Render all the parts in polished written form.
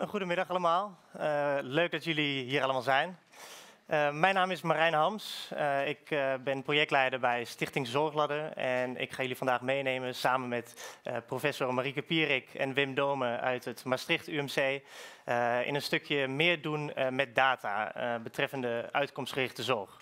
Goedemiddag allemaal. Leuk dat jullie hier allemaal zijn. Mijn naam is Marijn Hams. Ik ben projectleider bij Stichting Zorgladder en ik ga jullie vandaag meenemen samen met professor Marieke Pierik en Wim Dome uit het Maastricht UMC in een stukje meer doen met data betreffende uitkomstgerichte zorg.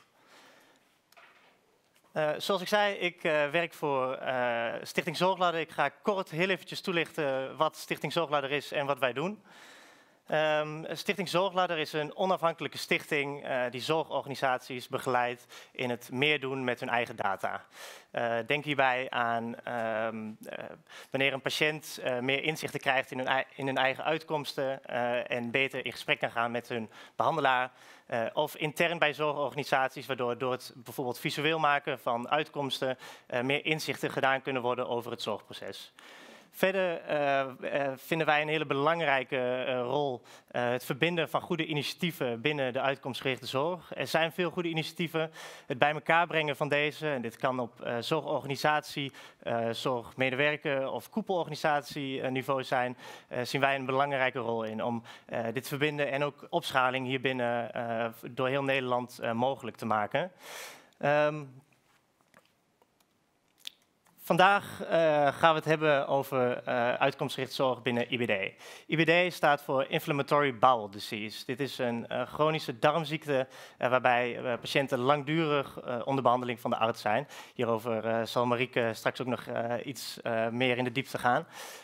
Zoals ik zei, ik werk voor Stichting Zorgladder. Ik ga kort heel eventjes toelichten wat Stichting Zorgladder is en wat wij doen. Stichting Zorgladder is een onafhankelijke stichting die zorgorganisaties begeleidt in het meer doen met hun eigen data. Denk hierbij aan wanneer een patiënt meer inzichten krijgt in hun eigen uitkomsten en beter in gesprek kan gaan met hun behandelaar. Of intern bij zorgorganisaties, waardoor door het bijvoorbeeld visueel maken van uitkomsten meer inzichten gedaan kunnen worden over het zorgproces. Verder vinden wij een hele belangrijke rol het verbinden van goede initiatieven binnen de uitkomstgerichte zorg. Er zijn veel goede initiatieven. Het bij elkaar brengen van deze, en dit kan op zorgorganisatie, zorgmedewerker of koepelorganisatieniveau zijn, zien wij een belangrijke rol in om dit verbinden en ook opschaling hier binnen door heel Nederland mogelijk te maken. Vandaag gaan we het hebben over uitkomstgerichte zorg binnen IBD. IBD staat voor Inflammatory Bowel Disease. Dit is een chronische darmziekte waarbij patiënten langdurig onder behandeling van de arts zijn. Hierover zal Marieke straks ook nog iets meer in de diepte gaan.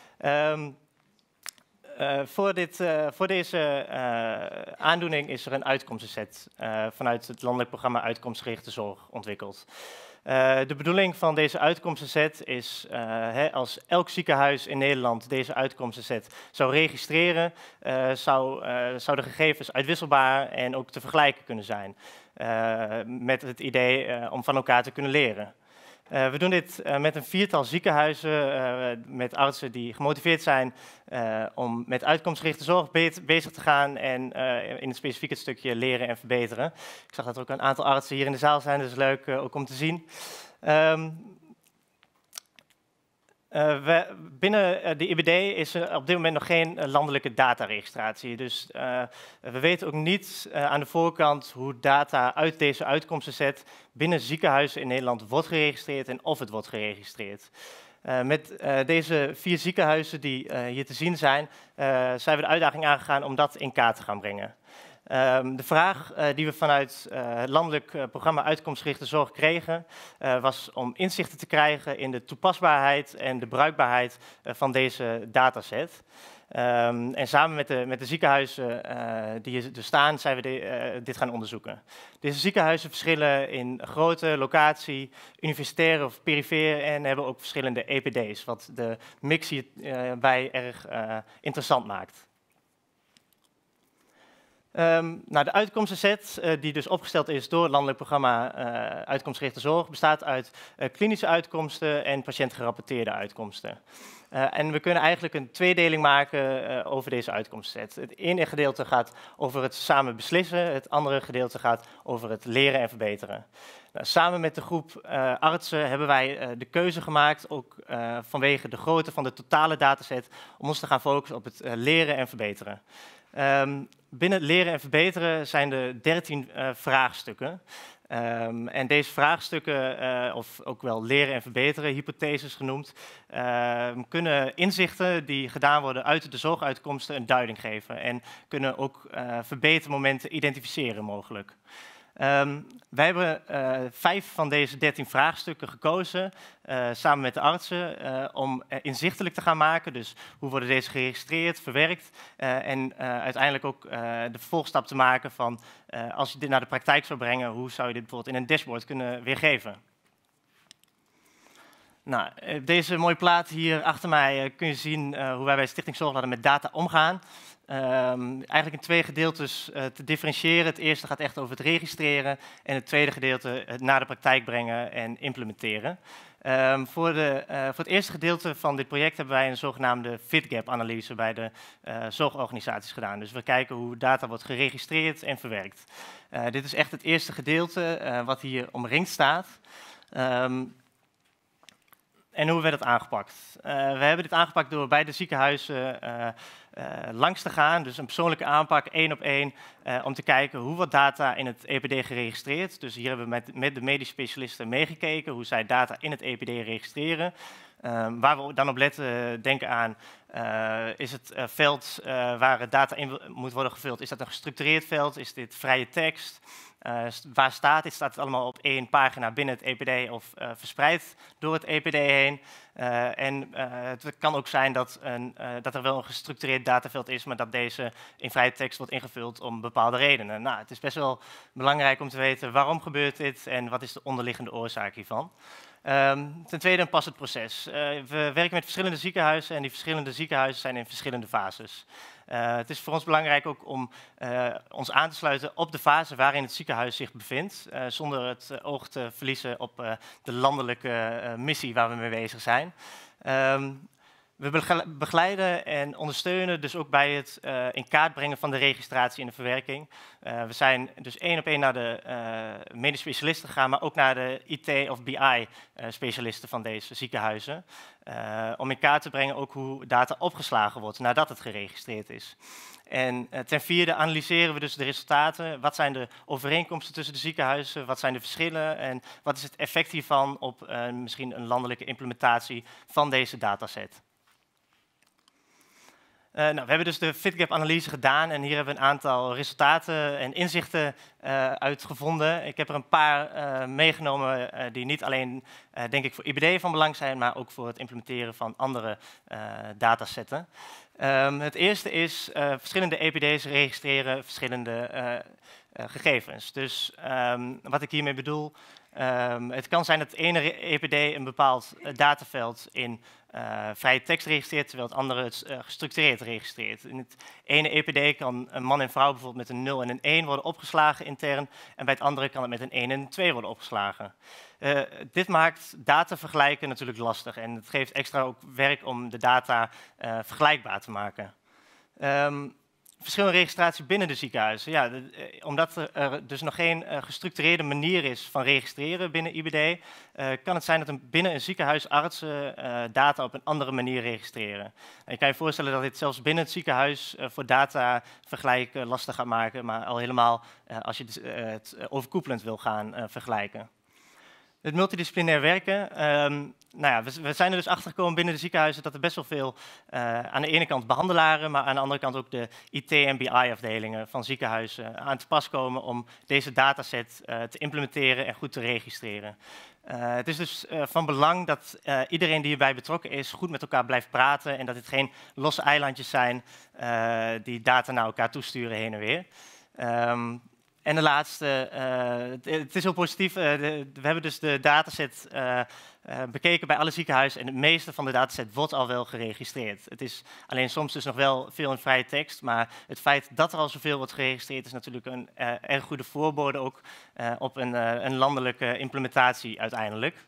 Voor deze aandoening is er een uitkomstenset vanuit het landelijk programma Uitkomstgerichte Zorg ontwikkeld. De bedoeling van deze uitkomstenset is, als elk ziekenhuis in Nederland deze uitkomstenset zou registreren, zouden gegevens uitwisselbaar en ook te vergelijken kunnen zijn. Met het idee om van elkaar te kunnen leren. We doen dit met een viertal ziekenhuizen, met artsen die gemotiveerd zijn om met uitkomstgerichte zorg bezig te gaan en in het specifieke stukje leren en verbeteren. Ik zag dat er ook een aantal artsen hier in de zaal zijn, dus leuk ook om te zien. Binnen de IBD is er op dit moment nog geen landelijke dataregistratie. Dus we weten ook niet aan de voorkant hoe data uit deze uitkomstenset binnen ziekenhuizen in Nederland wordt geregistreerd en of het wordt geregistreerd. Met deze 4 ziekenhuizen die hier te zien zijn, zijn we de uitdaging aangegaan om dat in kaart te gaan brengen. De vraag die we vanuit het landelijk programma Uitkomstgerichte Zorg kregen, was om inzichten te krijgen in de toepasbaarheid en de bruikbaarheid van deze dataset. En samen met de ziekenhuizen die hier staan, zijn we dit gaan onderzoeken. Deze ziekenhuizen verschillen in grootte, locatie, universitair of perifeer en hebben ook verschillende EPD's, wat de mix hierbij erg interessant maakt. De uitkomstenset, die dus opgesteld is door het landelijk programma Uitkomstgerichte Zorg, bestaat uit klinische uitkomsten en patiëntgerapporteerde uitkomsten. En we kunnen eigenlijk een tweedeling maken over deze uitkomstenset. Het ene gedeelte gaat over het samen beslissen, het andere gedeelte gaat over het leren en verbeteren. Samen met de groep artsen hebben wij de keuze gemaakt, ook vanwege de grootte van de totale dataset, om ons te gaan focussen op het leren en verbeteren. Binnen het leren en verbeteren zijn er 13 vraagstukken. En deze vraagstukken, of ook wel leren en verbeteren, hypotheses genoemd, kunnen inzichten die gedaan worden uit de zorguitkomsten een duiding geven en kunnen ook verbetermomenten identificeren mogelijk. Wij hebben 5 van deze 13 vraagstukken gekozen, samen met de artsen, om inzichtelijk te gaan maken. Dus hoe worden deze geregistreerd, verwerkt en uiteindelijk ook de vervolgstap te maken van als je dit naar de praktijk zou brengen, hoe zou je dit bijvoorbeeld in een dashboard kunnen weergeven. Nou, deze mooie plaat hier achter mij kun je zien hoe wij bij Stichting Zorgladder met data omgaan. Eigenlijk in 2 gedeeltes te differentiëren. Het eerste gaat echt over het registreren en het tweede gedeelte het naar de praktijk brengen en implementeren. Voor het eerste gedeelte van dit project hebben wij een zogenaamde fit-gap-analyse bij de zorgorganisaties gedaan. Dus we kijken hoe data wordt geregistreerd en verwerkt. Dit is echt het eerste gedeelte wat hier omringd staat. En hoe werd het aangepakt? We hebben dit aangepakt door bij de ziekenhuizen langs te gaan, dus een persoonlijke aanpak, 1 op 1, om te kijken hoe wordt data in het EPD geregistreerd. Dus hier hebben we met de medisch specialisten meegekeken hoe zij data in het EPD registreren. Waar we dan op letten, denken aan, is het veld waar data in moet worden gevuld, is dat een gestructureerd veld? Is dit vrije tekst? Waar staat dit? Staat het allemaal op 1 pagina binnen het EPD of verspreid door het EPD heen? Het kan ook zijn dat er wel een gestructureerd dataveld is, maar dat deze in vrije tekst wordt ingevuld om bepaalde redenen. Nou, het is best wel belangrijk om te weten waarom gebeurt dit en wat is de onderliggende oorzaak hiervan. Ten tweede een passend proces. We werken met verschillende ziekenhuizen en die verschillende ziekenhuizen zijn in verschillende fases. Het is voor ons belangrijk ook om ons aan te sluiten op de fase waarin het ziekenhuis zich bevindt, zonder het oog te verliezen op de landelijke missie waar we mee bezig zijn. We begeleiden en ondersteunen dus ook bij het in kaart brengen van de registratie en de verwerking. We zijn dus 1 op 1 naar de medisch specialisten gegaan, maar ook naar de IT of BI-specialisten van deze ziekenhuizen. Om in kaart te brengen ook hoe data opgeslagen wordt nadat het geregistreerd is. En ten vierde analyseren we dus de resultaten. Wat zijn de overeenkomsten tussen de ziekenhuizen? Wat zijn de verschillen? En wat is het effect hiervan op misschien een landelijke implementatie van deze dataset? We hebben dus de FitGap-analyse gedaan en hier hebben we een aantal resultaten en inzichten uitgevonden. Ik heb er een paar meegenomen die niet alleen, denk ik, voor IBD van belang zijn, maar ook voor het implementeren van andere datasetten. Het eerste is verschillende EPD's registreren verschillende gegevens. Dus wat ik hiermee bedoel, het kan zijn dat het ene EPD een bepaald dataveld in vrije tekst registreert, terwijl het andere het gestructureerd registreert. In het ene EPD kan een man en vrouw bijvoorbeeld met een 0 en een 1 worden opgeslagen intern, en bij het andere kan het met een 1 en een 2 worden opgeslagen. Dit maakt data vergelijken natuurlijk lastig en het geeft extra ook werk om de data vergelijkbaar te maken. Verschillende registratie binnen de ziekenhuizen. Ja, omdat er dus nog geen gestructureerde manier is van registreren binnen IBD, kan het zijn dat binnen een ziekenhuis artsen data op een andere manier registreren. En je kan je voorstellen dat dit zelfs binnen het ziekenhuis voor data vergelijken lastig gaat maken, maar al helemaal als je het overkoepelend wil gaan vergelijken. Het multidisciplinair werken. We zijn er dus achter gekomen binnen de ziekenhuizen dat er best wel veel aan de ene kant behandelaren, maar aan de andere kant ook de IT- en BI-afdelingen van ziekenhuizen aan te pas komen om deze dataset te implementeren en goed te registreren. Het is dus van belang dat iedereen die hierbij betrokken is goed met elkaar blijft praten en dat het geen losse eilandjes zijn die data naar elkaar toesturen heen en weer. En de laatste, het is heel positief, we hebben dus de dataset bekeken bij alle ziekenhuizen en het meeste van de dataset wordt al wel geregistreerd. Het is alleen soms dus nog wel veel in vrije tekst, maar het feit dat er al zoveel wordt geregistreerd is natuurlijk een erg goede voorbode ook op een landelijke implementatie uiteindelijk.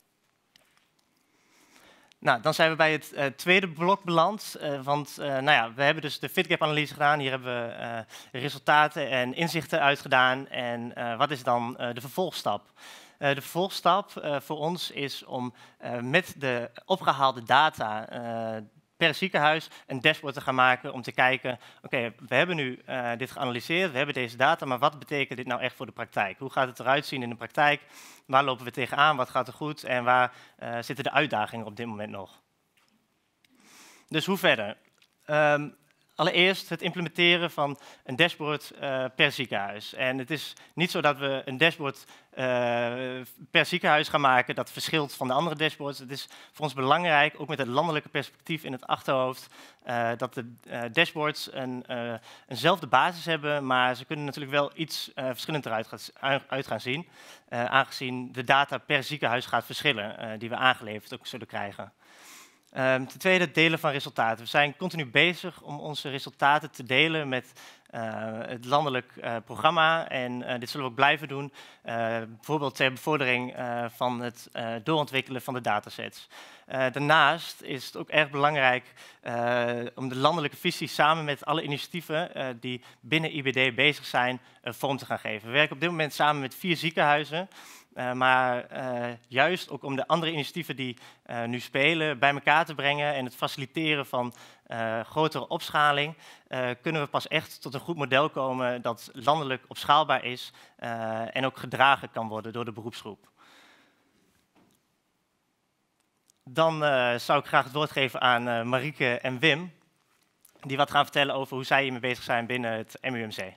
Nou, dan zijn we bij het tweede blok beland, want we hebben dus de FitGap-analyse gedaan. Hier hebben we resultaten en inzichten uitgedaan. En wat is dan de vervolgstap? De vervolgstap voor ons is om met de opgehaalde data per ziekenhuis een dashboard te gaan maken om te kijken, oké, we hebben nu dit geanalyseerd, we hebben deze data, maar wat betekent dit nou echt voor de praktijk? Hoe gaat het eruit zien in de praktijk? Waar lopen we tegenaan? Wat gaat er goed? En waar zitten de uitdagingen op dit moment nog? Dus hoe verder? Allereerst het implementeren van een dashboard per ziekenhuis. En het is niet zo dat we een dashboard per ziekenhuis gaan maken dat verschilt van de andere dashboards. Het is voor ons belangrijk, ook met het landelijke perspectief in het achterhoofd, dat de dashboards eenzelfde basis hebben, maar ze kunnen natuurlijk wel iets verschillend eruit gaan zien, aangezien de data per ziekenhuis gaat verschillen, die we aangeleverd ook zullen krijgen. Ten tweede, het delen van resultaten. We zijn continu bezig om onze resultaten te delen met het landelijk programma en dit zullen we ook blijven doen, bijvoorbeeld ter bevordering van het doorontwikkelen van de datasets. Daarnaast is het ook erg belangrijk om de landelijke visie samen met alle initiatieven die binnen IBD bezig zijn vorm te gaan geven. We werken op dit moment samen met 4 ziekenhuizen. Maar juist ook om de andere initiatieven die nu spelen bij elkaar te brengen en het faciliteren van grotere opschaling, kunnen we pas echt tot een goed model komen dat landelijk opschaalbaar is en ook gedragen kan worden door de beroepsgroep. Dan zou ik graag het woord geven aan Marieke en Wim, die wat gaan vertellen over hoe zij hiermee bezig zijn binnen het MUMC.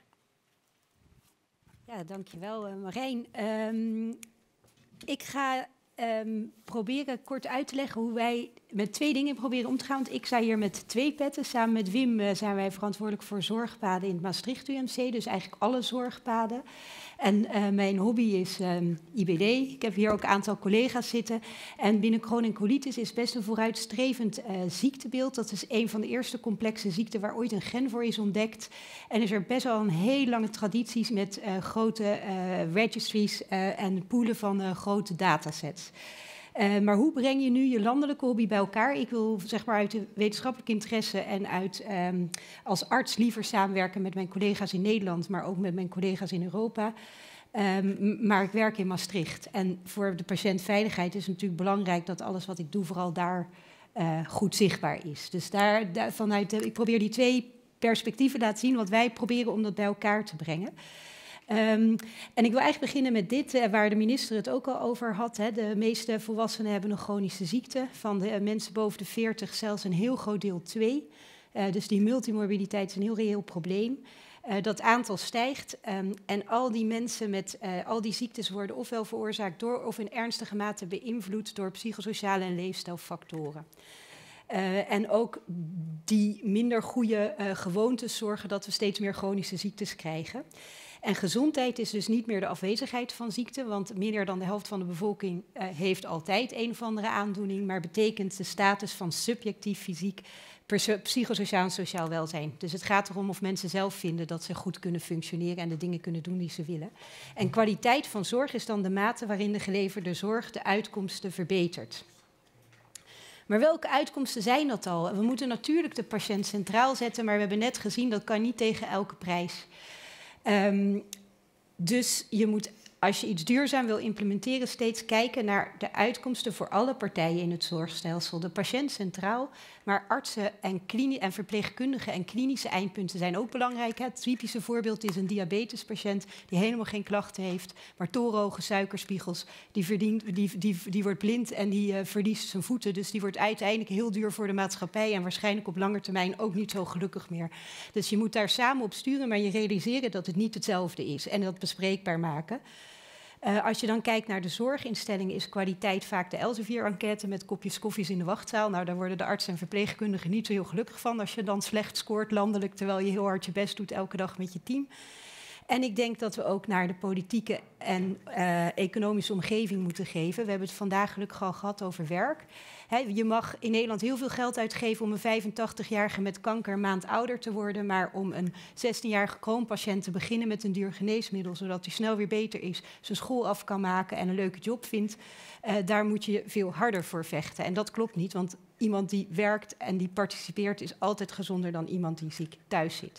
Ja, dankjewel Marijn. Ik ga proberen kort uit te leggen hoe wij met 2 dingen proberen om te gaan. Want ik sta hier met 2 petten. Samen met Wim zijn wij verantwoordelijk voor zorgpaden in het Maastricht UMC. Dus eigenlijk alle zorgpaden. En mijn hobby is IBD. Ik heb hier ook een aantal collega's zitten. En binnen Crohn en colitis is best een vooruitstrevend ziektebeeld. Dat is een van de eerste complexe ziekten waar ooit een gen voor is ontdekt. En is er best wel een heel lange tradities met grote registries en poolen van grote datasets. Maar hoe breng je nu je landelijke hobby bij elkaar? Ik wil zeg maar uit de wetenschappelijke interesse en uit als arts liever samenwerken met mijn collega's in Nederland, maar ook met mijn collega's in Europa. Maar ik werk in Maastricht. En voor de patiëntveiligheid is het natuurlijk belangrijk dat alles wat ik doe vooral daar goed zichtbaar is. Dus vanuit ik probeer die 2 perspectieven te laten zien wat wij proberen om dat bij elkaar te brengen. En ik wil eigenlijk beginnen met dit, waar de minister het ook al over had. Hè. De meeste volwassenen hebben een chronische ziekte. Van de mensen boven de 40 zelfs een heel groot deel 2. Dus die multimorbiditeit is een heel reëel probleem. Dat aantal stijgt en al die mensen met al die ziektes worden ofwel veroorzaakt door of in ernstige mate beïnvloed door psychosociale en leefstijlfactoren. En ook die minder goede gewoontes zorgen dat we steeds meer chronische ziektes krijgen. En gezondheid is dus niet meer de afwezigheid van ziekte, want meer dan de helft van de bevolking heeft altijd een of andere aandoening, maar betekent de status van subjectief fysiek, psychosociaal en sociaal welzijn. Dus het gaat erom of mensen zelf vinden dat ze goed kunnen functioneren en de dingen kunnen doen die ze willen. En kwaliteit van zorg is dan de mate waarin de geleverde zorg de uitkomsten verbetert. Maar welke uitkomsten zijn dat al? We moeten natuurlijk de patiënt centraal zetten, maar we hebben net gezien dat kan niet tegen elke prijs. Dus je moet, als je iets duurzaam wil implementeren, steeds kijken naar de uitkomsten voor alle partijen in het zorgstelsel. De patiënt centraal, maar artsen en verpleegkundigen en klinische eindpunten zijn ook belangrijk. Het typische voorbeeld is een diabetespatiënt die helemaal geen klachten heeft, maar torenhoge suikerspiegels. Die wordt blind en die verliest zijn voeten. Dus die wordt uiteindelijk heel duur voor de maatschappij en waarschijnlijk op lange termijn ook niet zo gelukkig meer. Dus je moet daar samen op sturen, maar je realiseren dat het niet hetzelfde is en dat bespreekbaar maken. Als je dan kijkt naar de zorginstellingen, is kwaliteit vaak de Elsevier-enquête met kopjes koffies in de wachtzaal. Nou, daar worden de artsen en verpleegkundigen niet zo heel gelukkig van als je dan slecht scoort landelijk, terwijl je heel hard je best doet elke dag met je team. En ik denk dat we ook naar de politieke en economische omgeving moeten geven. We hebben het vandaag gelukkig al gehad over werk. Je mag in Nederland heel veel geld uitgeven om een 85-jarige met kanker een maand ouder te worden, maar om een 16-jarige Crohnpatiënt te beginnen met een duur geneesmiddel, zodat hij snel weer beter is, zijn school af kan maken en een leuke job vindt, daar moet je veel harder voor vechten. En dat klopt niet, want iemand die werkt en die participeert is altijd gezonder dan iemand die ziek thuis zit.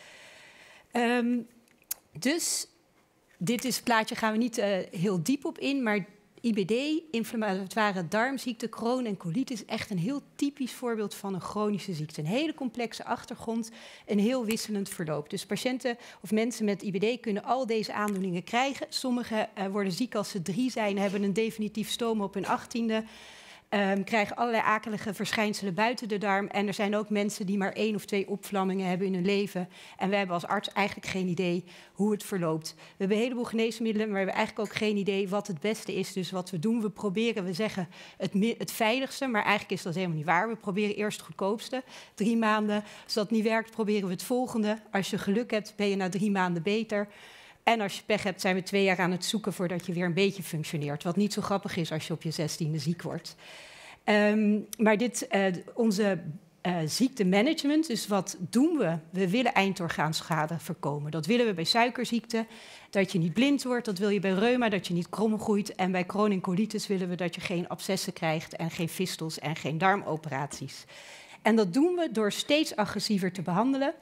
Dus dit is het plaatje, gaan we niet heel diep op in, maar IBD, inflammatoire darmziekte, Crohn en colitis is echt een heel typisch voorbeeld van een chronische ziekte. Een hele complexe achtergrond, een heel wisselend verloop. Dus patiënten of mensen met IBD kunnen al deze aandoeningen krijgen. Sommigen worden ziek als ze 3 zijn, hebben een definitief stoom op hun 18e. Krijgen allerlei akelige verschijnselen buiten de darm. En er zijn ook mensen die maar 1 of 2 opvlammingen hebben in hun leven. En wij hebben als arts eigenlijk geen idee hoe het verloopt. We hebben een heleboel geneesmiddelen, maar we hebben eigenlijk ook geen idee wat het beste is. Dus wat we doen, we zeggen het veiligste, maar eigenlijk is dat helemaal niet waar. We proberen eerst het goedkoopste, 3 maanden. Als dat niet werkt, proberen we het volgende. Als je geluk hebt, ben je na 3 maanden beter. En als je pech hebt, zijn we 2 jaar aan het zoeken voordat je weer een beetje functioneert. Wat niet zo grappig is als je op je 16e ziek wordt. Maar onze ziektemanagement, dus wat doen we? We willen eindorgaanschade voorkomen. Dat willen we bij suikerziekte, dat je niet blind wordt. Dat wil je bij reuma, dat je niet krom groeit. En bij Crohn en colitis willen we dat je geen abscessen krijgt en geen fistels en geen darmoperaties. En dat doen we door steeds agressiever te behandelen.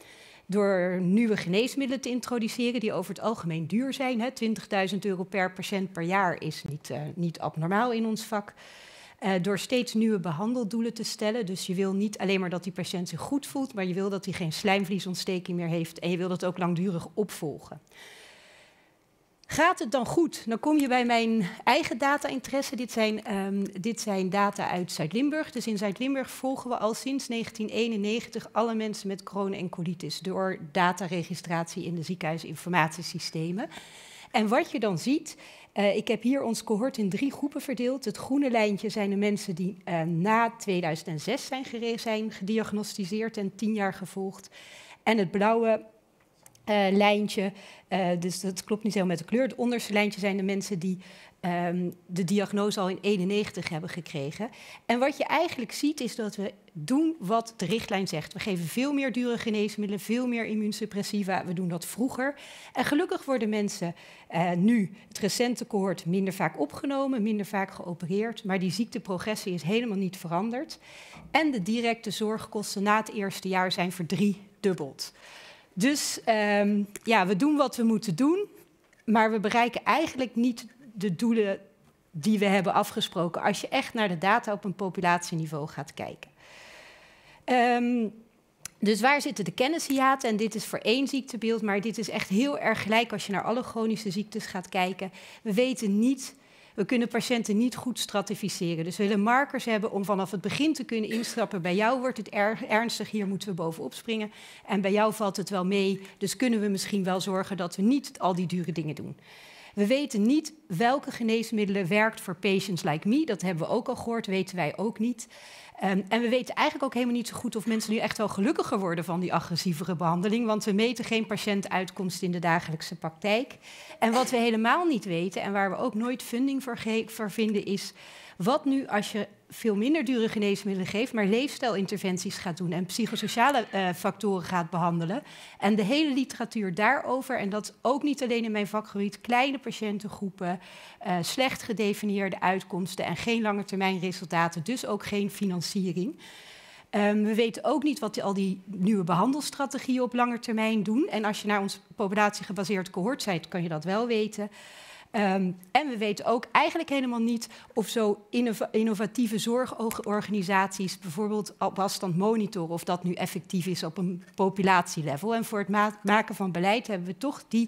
door nieuwe geneesmiddelen te introduceren die over het algemeen duur zijn. €20.000 per patiënt per jaar is niet abnormaal in ons vak. Door steeds nieuwe behandeldoelen te stellen. Dus je wil niet alleen maar dat die patiënt zich goed voelt, maar je wil dat hij geen slijmvliesontsteking meer heeft en je wil dat ook langdurig opvolgen. Gaat het dan goed? Dan kom je bij mijn eigen data-interesse. Dit zijn data uit Zuid-Limburg. Dus in Zuid-Limburg volgen we al sinds 1991 alle mensen met Crohn en colitis door dataregistratie in de ziekenhuisinformatiesystemen. En wat je dan ziet, ik heb hier ons cohort in 3 groepen verdeeld. Het groene lijntje zijn de mensen die na 2006 zijn gediagnosticeerd en 10 jaar gevolgd. En het blauwe lijntje, dus dat klopt niet helemaal met de kleur. Het onderste lijntje zijn de mensen die de diagnose al in 1991 hebben gekregen. En wat je eigenlijk ziet is dat we doen wat de richtlijn zegt. We geven veel meer dure geneesmiddelen, veel meer immuunsuppressiva. We doen dat vroeger. En gelukkig worden mensen nu, het recente cohort, minder vaak opgenomen, minder vaak geopereerd. Maar die ziekteprogressie is helemaal niet veranderd. En de directe zorgkosten na het eerste jaar zijn verdriedubbeld. Dus we doen wat we moeten doen, maar we bereiken eigenlijk niet de doelen die we hebben afgesproken als je echt naar de data op een populatieniveau gaat kijken. Dus waar zitten de kennishiaten? En dit is voor 1 ziektebeeld, maar dit is echt heel erg gelijk als je naar alle chronische ziektes gaat kijken. We kunnen patiënten niet goed stratificeren. Dus we willen markers hebben om vanaf het begin te kunnen instappen. Bij jou wordt het ernstig, hier moeten we bovenop springen. En bij jou valt het wel mee, dus kunnen we misschien wel zorgen dat we niet al die dure dingen doen. We weten niet welke geneesmiddelen werkt voor patients like me. Dat hebben we ook al gehoord, weten wij ook niet. En we weten eigenlijk ook helemaal niet zo goed of mensen nu echt wel gelukkiger worden van die agressievere behandeling. Want we meten geen patiëntuitkomst in de dagelijkse praktijk. En wat we helemaal niet weten en waar we ook nooit funding voor vinden is, wat nu als je veel minder dure geneesmiddelen geeft, maar leefstijlinterventies gaat doen en psychosociale factoren gaat behandelen. En de hele literatuur daarover, en dat ook niet alleen in mijn vakgebied, kleine patiëntengroepen, slecht gedefinieerde uitkomsten en geen langetermijnresultaten, dus ook geen financiering. We weten ook niet wat al die nieuwe behandelstrategieën op lange termijn doen. En als je naar ons populatiegebaseerd cohort zijt, kan je dat wel weten. En we weten ook eigenlijk helemaal niet of zo innovatieve zorgorganisaties bijvoorbeeld op afstand monitoren of dat nu effectief is op een populatielevel. En voor het maken van beleid hebben we toch die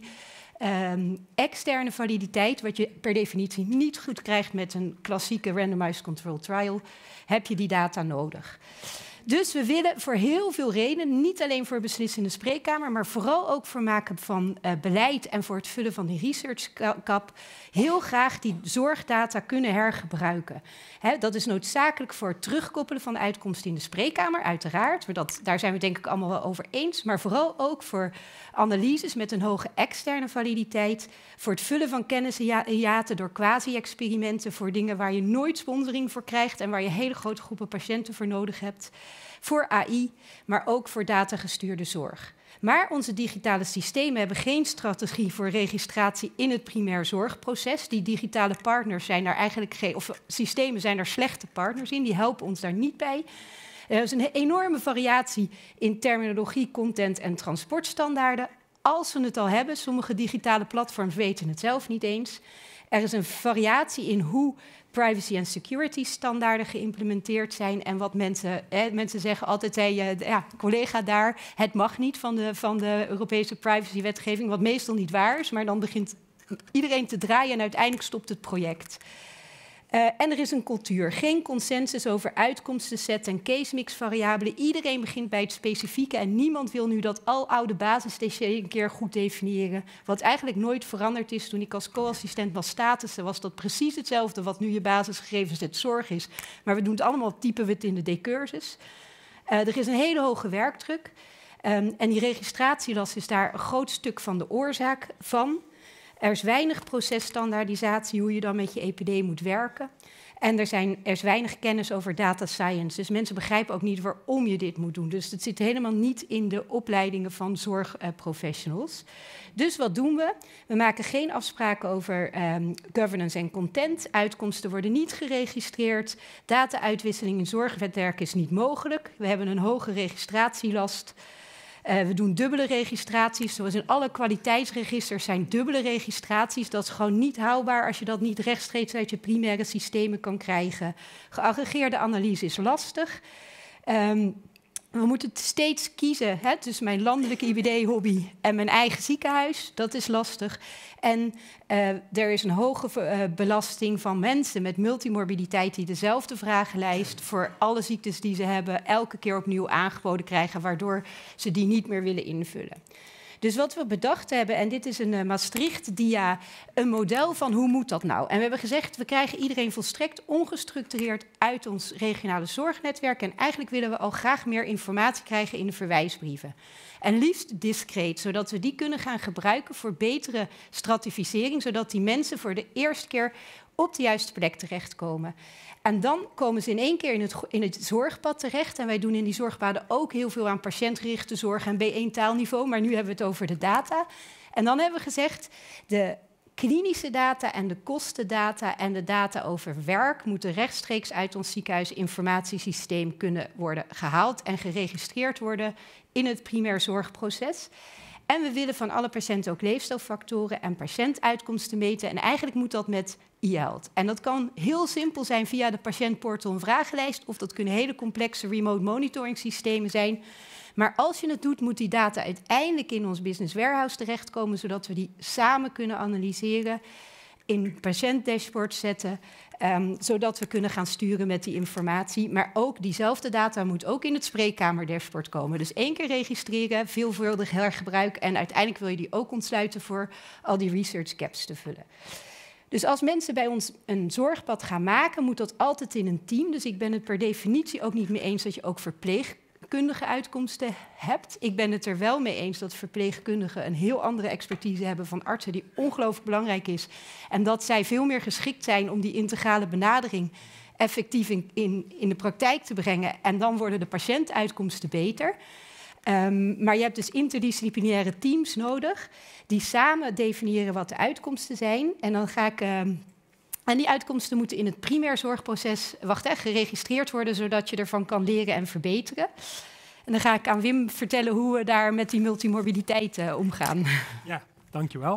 externe validiteit, wat je per definitie niet goed krijgt met een klassieke randomized controlled trial, heb je die data nodig. Dus we willen voor heel veel redenen, niet alleen voor beslissende spreekkamer, maar vooral ook voor maken van beleid en voor het vullen van die researchkap, heel graag die zorgdata kunnen hergebruiken. Dat is noodzakelijk voor het terugkoppelen van de uitkomsten in de spreekkamer, uiteraard. Daar zijn we denk ik allemaal wel over eens, maar vooral ook voor analyses met een hoge externe validiteit, voor het vullen van kennishiaten door quasi-experimenten, voor dingen waar je nooit sponsoring voor krijgt en waar je hele grote groepen patiënten voor nodig hebt, voor AI, maar ook voor datagestuurde zorg. Maar onze digitale systemen hebben geen strategie voor registratie in het primair zorgproces. Die digitale partners zijn daar eigenlijk systemen zijn daar slechte partners in, die helpen ons daar niet bij. Er is een enorme variatie in terminologie, content en transportstandaarden. Als we het al hebben, sommige digitale platforms weten het zelf niet eens. Er is een variatie in hoe privacy en security standaarden geïmplementeerd zijn. En wat mensen zeggen altijd, collega daar, het mag niet van de Europese privacywetgeving, wat meestal niet waar is, maar dan begint iedereen te draaien en uiteindelijk stopt het project. En er is een cultuur. Geen consensus over uitkomstenset en case-mix-variabelen. Iedereen begint bij het specifieke en niemand wil nu dat aloude basisdossier een keer goed definiëren. Wat eigenlijk nooit veranderd is. Toen ik als co-assistent was statussen, was dat precies hetzelfde wat nu je basisgegevensset zorg is. Maar we doen het allemaal, typen we het in de D-cursus. Er is een hele hoge werkdruk. En die registratielast is daar een groot stuk van de oorzaak van. Er is weinig processtandaardisatie, hoe je dan met je EPD moet werken. En er is weinig kennis over data science. Dus mensen begrijpen ook niet waarom je dit moet doen. Dus het zit helemaal niet in de opleidingen van zorgprofessionals. Dus wat doen we? We maken geen afspraken over governance en content. Uitkomsten worden niet geregistreerd. Data-uitwisseling in zorgnetwerk is niet mogelijk. We hebben een hoge registratielast. We doen dubbele registraties, zoals in alle kwaliteitsregisters zijn dubbele registraties. Dat is gewoon niet haalbaar als je dat niet rechtstreeks uit je primaire systemen kan krijgen. Geaggregeerde analyse is lastig. We moeten steeds kiezen, hè? Dus mijn landelijke IBD-hobby en mijn eigen ziekenhuis, dat is lastig. En er is een hoge belasting van mensen met multimorbiditeit die dezelfde vragenlijst voor alle ziektes die ze hebben elke keer opnieuw aangeboden krijgen, waardoor ze die niet meer willen invullen. Dus wat we bedacht hebben, en dit is een Maastricht-dia, een model van hoe moet dat nou? En we hebben gezegd, we krijgen iedereen volstrekt ongestructureerd uit ons regionale zorgnetwerk. En eigenlijk willen we al graag meer informatie krijgen in de verwijsbrieven. En liefst discreet, zodat we die kunnen gaan gebruiken voor betere stratificering, zodat die mensen voor de eerste keer op de juiste plek terechtkomen. En dan komen ze in één keer in het zorgpad terecht. En wij doen in die zorgpaden ook heel veel aan patiëntgerichte zorg en B1 taalniveau. Maar nu hebben we het over de data. En dan hebben we gezegd, de klinische data en de kostendata en de data over werk moeten rechtstreeks uit ons ziekenhuisinformatiesysteem kunnen worden gehaald en geregistreerd worden in het primair zorgproces. En we willen van alle patiënten ook leefstijlfactoren en patiëntuitkomsten meten. En eigenlijk moet dat met e-health. En dat kan heel simpel zijn via de patiëntportal een vragenlijst, of dat kunnen hele complexe remote monitoring systemen zijn. Maar als je het doet, moet die data uiteindelijk in ons business warehouse terechtkomen, zodat we die samen kunnen analyseren, in patiëntdashboards zetten, zodat we kunnen gaan sturen met die informatie. Maar ook diezelfde data moet ook in het spreekkamerdashboard komen. Dus 1 keer registreren, veelvuldig hergebruik en uiteindelijk wil je die ook ontsluiten voor al die research gaps te vullen. Dus als mensen bij ons een zorgpad gaan maken, moet dat altijd in een team. Dus ik ben het per definitie ook niet mee eens dat je ook verpleegkundige uitkomsten hebt. Ik ben het er wel mee eens dat verpleegkundigen een heel andere expertise hebben van artsen die ongelooflijk belangrijk is. En dat zij veel meer geschikt zijn om die integrale benadering effectief in de praktijk te brengen. En dan worden de patiëntuitkomsten beter. Maar je hebt dus interdisciplinaire teams nodig die samen definiëren wat de uitkomsten zijn. En dan ga ik... En die uitkomsten moeten in het primair zorgproces geregistreerd worden, zodat je ervan kan leren en verbeteren. En dan ga ik aan Wim vertellen hoe we daar met die multimorbiditeit omgaan. Ja, dankjewel.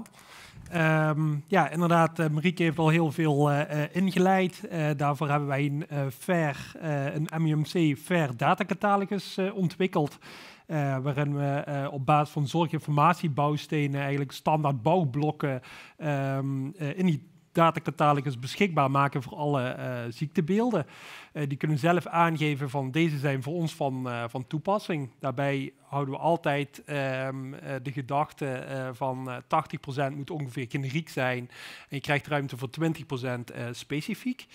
Ja, inderdaad, Marieke heeft al heel veel ingeleid. Daarvoor hebben wij een MUMC FAIR datacatalogus ontwikkeld. Waarin we op basis van zorginformatiebouwstenen eigenlijk standaard bouwblokken in die datacatalogus beschikbaar maken voor alle ziektebeelden. Die kunnen zelf aangeven van deze zijn voor ons van toepassing. Daarbij houden we altijd de gedachte van 80% moet ongeveer generiek zijn en je krijgt ruimte voor 20% specifiek.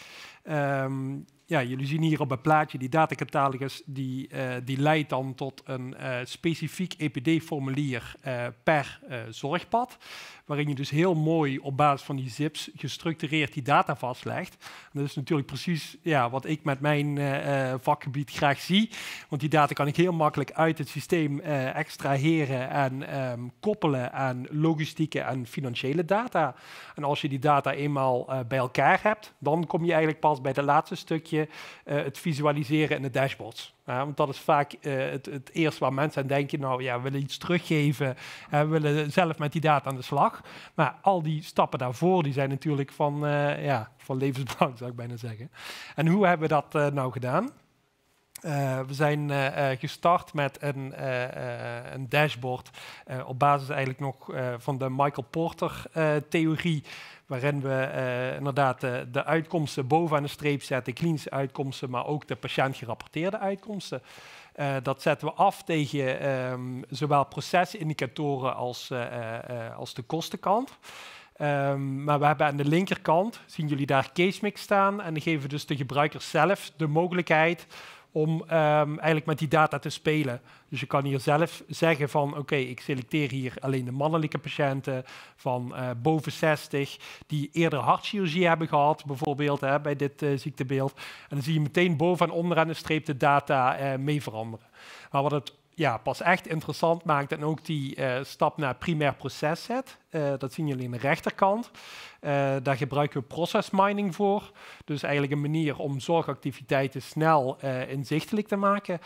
Ja, jullie zien hier op het plaatje die datacatalogus die leidt dan tot een specifiek EPD-formulier per zorgpad, waarin je dus heel mooi op basis van die zips gestructureerd die data vastlegt. En dat is natuurlijk precies wat ik met mijn vakgebied graag zie, want die data kan ik heel makkelijk uit het systeem extraheren en koppelen aan logistieke en financiële data. En als je die data eenmaal bij elkaar hebt, dan kom je eigenlijk pas bij het laatste stukje, het visualiseren in de dashboards. Want dat is vaak het eerste waar mensen aan denken, nou ja, we willen iets teruggeven, we willen zelf met die data aan de slag. Maar al die stappen daarvoor, die zijn natuurlijk van levensbelang, zou ik bijna zeggen. En hoe hebben we dat nou gedaan? We zijn gestart met een dashboard op basis eigenlijk nog van de Michael Porter theorie, waarin we inderdaad de uitkomsten bovenaan de streep zetten, klinische uitkomsten, maar ook de patiëntgerapporteerde uitkomsten. Dat zetten we af tegen zowel procesindicatoren als de kostenkant. Maar we hebben aan de linkerkant, zien jullie daar CaseMix staan, en dan geven we dus de gebruikers zelf de mogelijkheid om eigenlijk met die data te spelen. Dus je kan hier zelf zeggen van oké, ik selecteer hier alleen de mannelijke patiënten van boven 60 die eerder hartchirurgie hebben gehad, bijvoorbeeld bij dit ziektebeeld. En dan zie je meteen boven en onderaan de streep de data mee veranderen. Maar wat het pas echt interessant maakt en ook die stap naar primair proces zet. Dat zien jullie aan de rechterkant. Daar gebruiken we process mining voor. Dus eigenlijk een manier om zorgactiviteiten snel inzichtelijk te maken.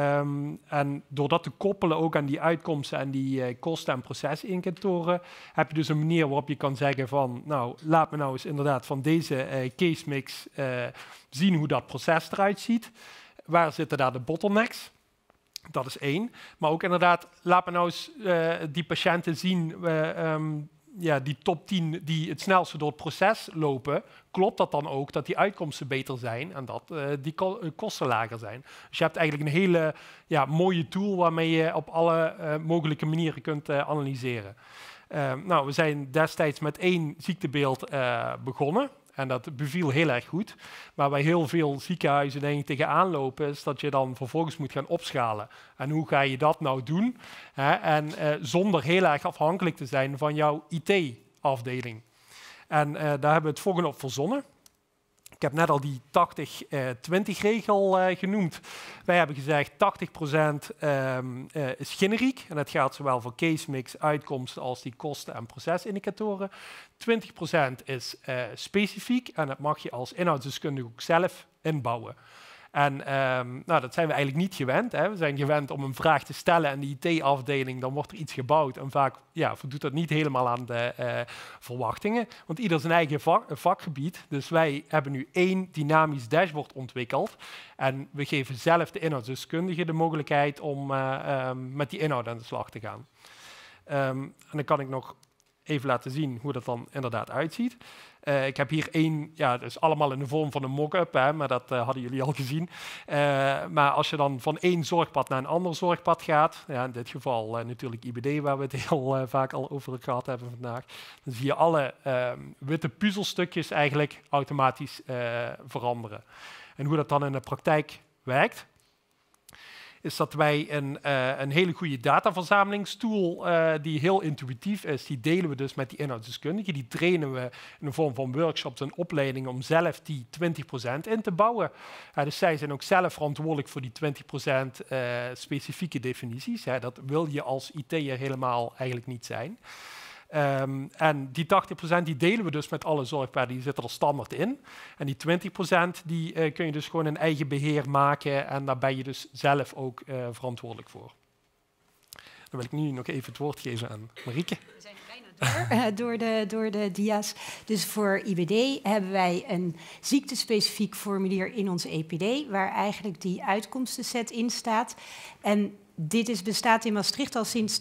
En door dat te koppelen ook aan die uitkomsten en die kosten- en procesindicatoren, heb je dus een manier waarop je kan zeggen van, nou, laat me nou eens inderdaad van deze case mix zien hoe dat proces eruit ziet. Waar zitten daar de bottlenecks? Dat is 1. Maar ook inderdaad, laat me nou eens die patiënten zien, die top 10 die het snelste door het proces lopen. Klopt dat dan ook dat die uitkomsten beter zijn en dat die kosten lager zijn? Dus je hebt eigenlijk een hele mooie tool waarmee je op alle mogelijke manieren kunt analyseren. Nou, we zijn destijds met 1 ziektebeeld begonnen. En dat beviel heel erg goed. Maar bij heel veel ziekenhuizen denk ik tegenaan lopen is dat je dan vervolgens moet gaan opschalen. En hoe ga je dat nou doen? En zonder heel erg afhankelijk te zijn van jouw IT-afdeling. En daar hebben we het volgende op verzonnen. Ik heb net al die 80-20-regel genoemd. Wij hebben gezegd 80% is generiek. En dat geldt zowel voor case mix, uitkomsten als die kosten- en procesindicatoren. 20% is specifiek en dat mag je als inhoudsdeskundige ook zelf inbouwen. En dat zijn we eigenlijk niet gewend. Hè. We zijn gewend om een vraag te stellen en de IT-afdeling, dan wordt er iets gebouwd. En vaak voldoet dat niet helemaal aan de verwachtingen. Want ieder zijn eigen vakgebied. Dus wij hebben nu 1 dynamisch dashboard ontwikkeld. En we geven zelf de inhoudsdeskundige de mogelijkheid om met die inhoud aan de slag te gaan. En dan kan ik nog even laten zien hoe dat dan inderdaad uitziet. Ik heb hier 1, dat is allemaal in de vorm van een mock-up, maar dat hadden jullie al gezien. Maar als je dan van 1 zorgpad naar een ander zorgpad gaat, in dit geval natuurlijk IBD, waar we het heel vaak al over gehad hebben vandaag, dan zie je alle witte puzzelstukjes eigenlijk automatisch veranderen. En hoe dat dan in de praktijk werkt, is dat wij een hele goede dataverzamelingstool die heel intuïtief is, die delen we dus met die inhoudsdeskundigen. Die trainen we in de vorm van workshops en opleidingen om zelf die 20% in te bouwen. Dus zij zijn ook zelf verantwoordelijk voor die 20% specifieke definities. Dat wil je als IT'er helemaal eigenlijk niet zijn. En die 80% die delen we dus met alle zorgpaden, die zitten er standaard in. En die 20% die kun je dus gewoon in eigen beheer maken en daar ben je dus zelf ook verantwoordelijk voor. Dan wil ik nu nog even het woord geven aan Marieke. We zijn bijna door de dia's. Dus voor IBD hebben wij een ziektespecifiek formulier in onze EPD, waar eigenlijk die uitkomstenset in staat. En dit bestaat in Maastricht al sinds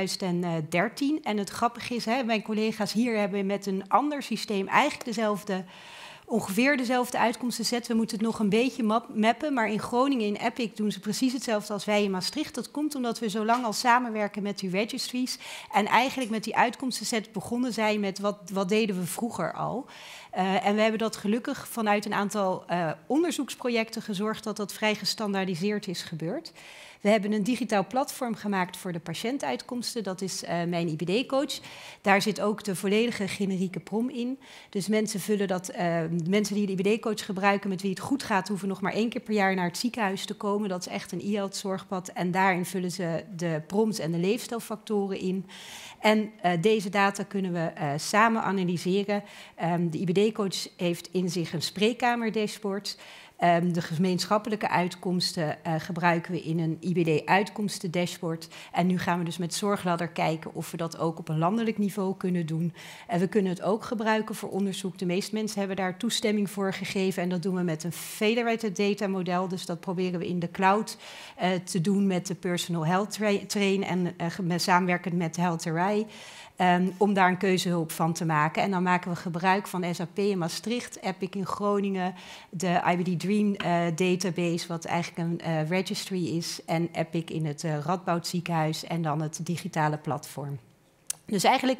2013. En het grappige is, mijn collega's hier hebben met een ander systeem eigenlijk ongeveer dezelfde uitkomstenset. We moeten het nog een beetje mappen, maar in Groningen, in Epic, doen ze precies hetzelfde als wij in Maastricht. Dat komt omdat we zo lang al samenwerken met die registries en eigenlijk met die uitkomstenset begonnen zijn met wat deden we vroeger al. En we hebben dat gelukkig vanuit een aantal onderzoeksprojecten gezorgd dat dat vrij gestandaardiseerd is gebeurd. We hebben een digitaal platform gemaakt voor de patiëntuitkomsten. Dat is mijn IBD-coach. Daar zit ook de volledige generieke prom in. Dus mensen die de IBD-coach gebruiken, met wie het goed gaat, hoeven nog maar 1 keer per jaar naar het ziekenhuis te komen. Dat is echt een e-health-zorgpad. En daarin vullen ze de proms en de leefstijlfactoren in. En deze data kunnen we samen analyseren. De IBD-coach heeft in zich een spreekkamer-dashboard. De gemeenschappelijke uitkomsten gebruiken we in een IBD-uitkomsten-dashboard. En nu gaan we dus met Zorgladder kijken of we dat ook op een landelijk niveau kunnen doen. En we kunnen het ook gebruiken voor onderzoek. De meeste mensen hebben daar toestemming voor gegeven. En dat doen we met een federated data model. Dus dat proberen we in de cloud te doen met de Personal Health Train en samenwerkend met Health Array. Om daar een keuzehulp van te maken. En dan maken we gebruik van SAP in Maastricht, Epic in Groningen, de IBD Dream database, wat eigenlijk een registry is, en Epic in het Radboud ziekenhuis en dan het digitale platform. Dus eigenlijk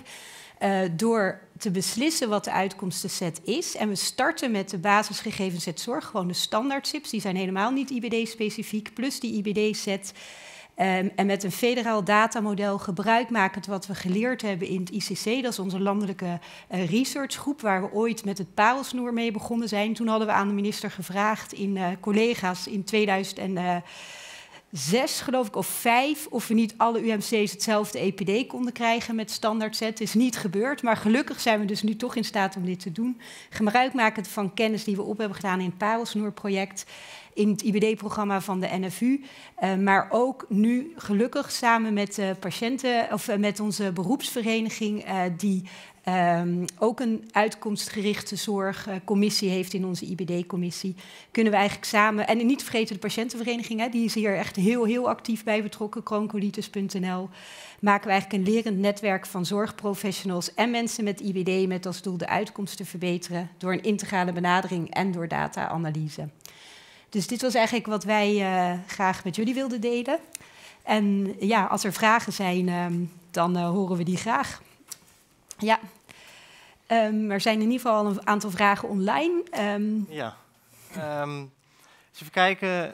door te beslissen wat de uitkomstenset is, en we starten met de basisgegevensset zorg, gewoon de standaard SIPs, die zijn helemaal niet IBD-specifiek, plus die IBD-set. En met een federaal datamodel gebruikmakend wat we geleerd hebben in het ICC. Dat is onze landelijke researchgroep, waar we ooit met het parelsnoer mee begonnen zijn. Toen hadden we aan de minister gevraagd in collega's in 2000 6, geloof ik, of 5... of we niet alle UMC's hetzelfde EPD konden krijgen met standaard set. Het is niet gebeurd, maar gelukkig zijn we dus nu toch in staat om dit te doen. Gebruik maken van kennis die we op hebben gedaan in het Parelsnoer-project, in het IBD-programma van de NFU, maar ook nu gelukkig samen met de patiënten of met onze beroepsvereniging die ook een uitkomstgerichte zorgcommissie heeft in onze IBD-commissie, kunnen we eigenlijk samen, en niet vergeten de patiëntenvereniging, hè, die is hier echt heel actief bij betrokken, krooncolitis.nl, maken we eigenlijk een lerend netwerk van zorgprofessionals en mensen met IBD met als doel de uitkomst te verbeteren door een integrale benadering en door data-analyse. Dus dit was eigenlijk wat wij graag met jullie wilden delen. En ja, als er vragen zijn, dan horen we die graag. Ja, er zijn in ieder geval al een aantal vragen online. Ja, eens even kijken.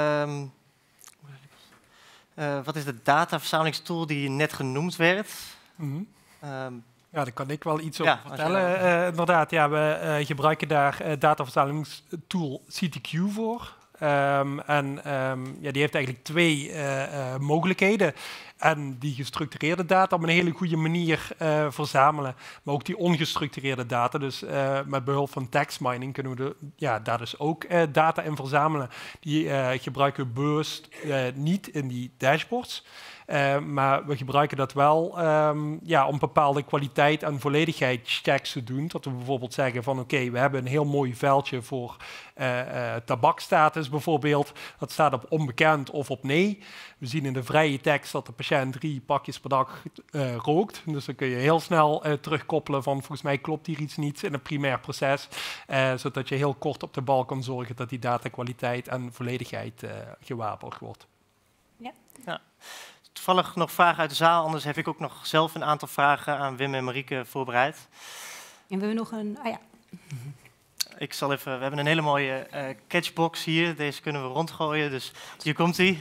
Wat is de dataverzamelingstool die net genoemd werd? Mm-hmm. Ja, daar kan ik wel iets over vertellen. Inderdaad, ja, we gebruiken daar dataverzamelingstool CTQ voor. Die heeft eigenlijk 2 mogelijkheden. En die gestructureerde data op een hele goede manier verzamelen. Maar ook die ongestructureerde data. Dus met behulp van text mining kunnen we daar dus ook data in verzamelen. Die gebruiken we bewust niet in die dashboards. Maar we gebruiken dat wel om bepaalde kwaliteit en volledigheidschecks te doen. Dat we bijvoorbeeld zeggen van oké, we hebben een heel mooi veldje voor tabakstatus bijvoorbeeld. Dat staat op onbekend of op nee. We zien in de vrije tekst dat de patiënt 3 pakjes per dag rookt. Dus dan kun je heel snel terugkoppelen van volgens mij klopt hier iets niet in het primair proces. Zodat je heel kort op de bal kan zorgen dat die datakwaliteit en volledigheid gewaarborgd wordt. Ja. Toevallig nog vragen uit de zaal, anders heb ik ook nog zelf een aantal vragen aan Wim en Marieke voorbereid. En we hebben nog een... Ik zal even, we hebben een hele mooie catchbox hier, deze kunnen we rondgooien, dus hier komt die.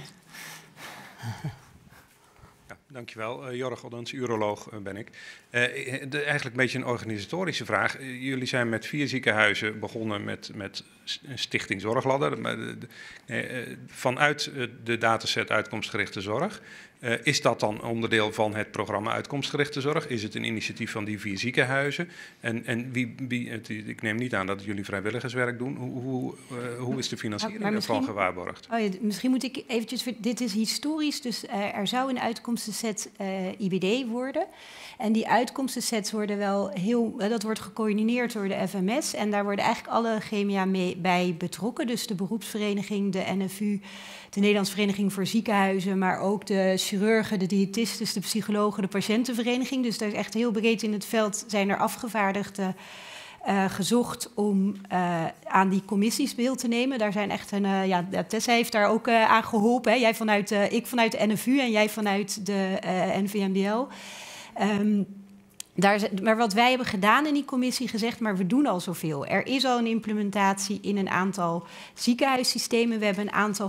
Ja, dankjewel. Jorg Oldens, uroloog ben ik. Eigenlijk een beetje een organisatorische vraag. Jullie zijn met 4 ziekenhuizen begonnen met Stichting Zorgladder. Vanuit de dataset uitkomstgerichte zorg. Is dat dan onderdeel van het programma Uitkomstgerichte Zorg? Is het een initiatief van die 4 ziekenhuizen? En ik neem niet aan dat jullie vrijwilligerswerk doen. Hoe is de financiering daarvan gewaarborgd? Misschien moet ik eventjes... Dit is historisch, dus er zou een uitkomstenset IBD worden. En die uitkomstensets worden wel dat wordt gecoördineerd door de FMS. En daar worden eigenlijk alle gremia mee bij betrokken. Dus de beroepsvereniging, de NFU, de Nederlandse Vereniging voor Ziekenhuizen, maar ook de chirurgen, de diëtisten, de psychologen, de patiëntenvereniging. Dus daar is echt heel breed in het veld zijn er afgevaardigden gezocht om aan die commissies deel te nemen. Daar zijn echt Tessa heeft daar ook aan geholpen. Hè? Jij ik vanuit de NFU en jij vanuit de NVMBL. Maar wat wij hebben gedaan in die commissie gezegd, maar we doen al zoveel. Er is al een implementatie in een aantal ziekenhuissystemen. We hebben een aantal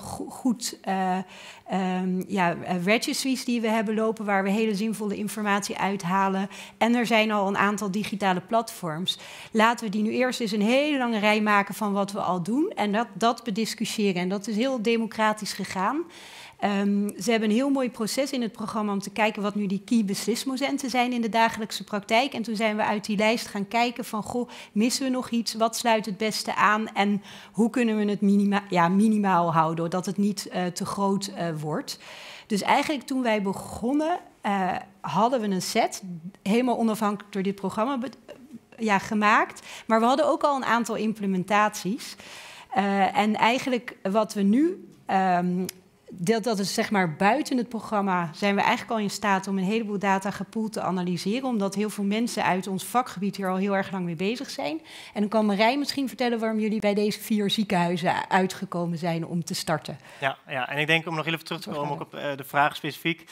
registries die we hebben lopen, waar we hele zinvolle informatie uithalen. En er zijn al een aantal digitale platforms. Laten we die nu eerst eens een hele lange rij maken van wat we al doen en dat bediscussiëren. En dat is heel democratisch gegaan. Ze hebben een heel mooi proces in het programma om te kijken wat nu die key beslismomenten zijn in de dagelijkse praktijk. En toen zijn we uit die lijst gaan kijken van, missen we nog iets? Wat sluit het beste aan? En hoe kunnen we het minimaal houden, doordat het niet te groot wordt? Dus eigenlijk toen wij begonnen, hadden we een set, helemaal onafhankelijk door dit programma gemaakt. Maar we hadden ook al een aantal implementaties. En eigenlijk wat we nu... Dat is zeg maar buiten het programma zijn we eigenlijk al in staat om een heleboel data gepoeld te analyseren, omdat heel veel mensen uit ons vakgebied hier al heel erg lang mee bezig zijn. En dan kan Marijn misschien vertellen waarom jullie bij deze 4 ziekenhuizen uitgekomen zijn om te starten. Ja, en ik denk om nog even terug te komen ook op de vraag specifiek.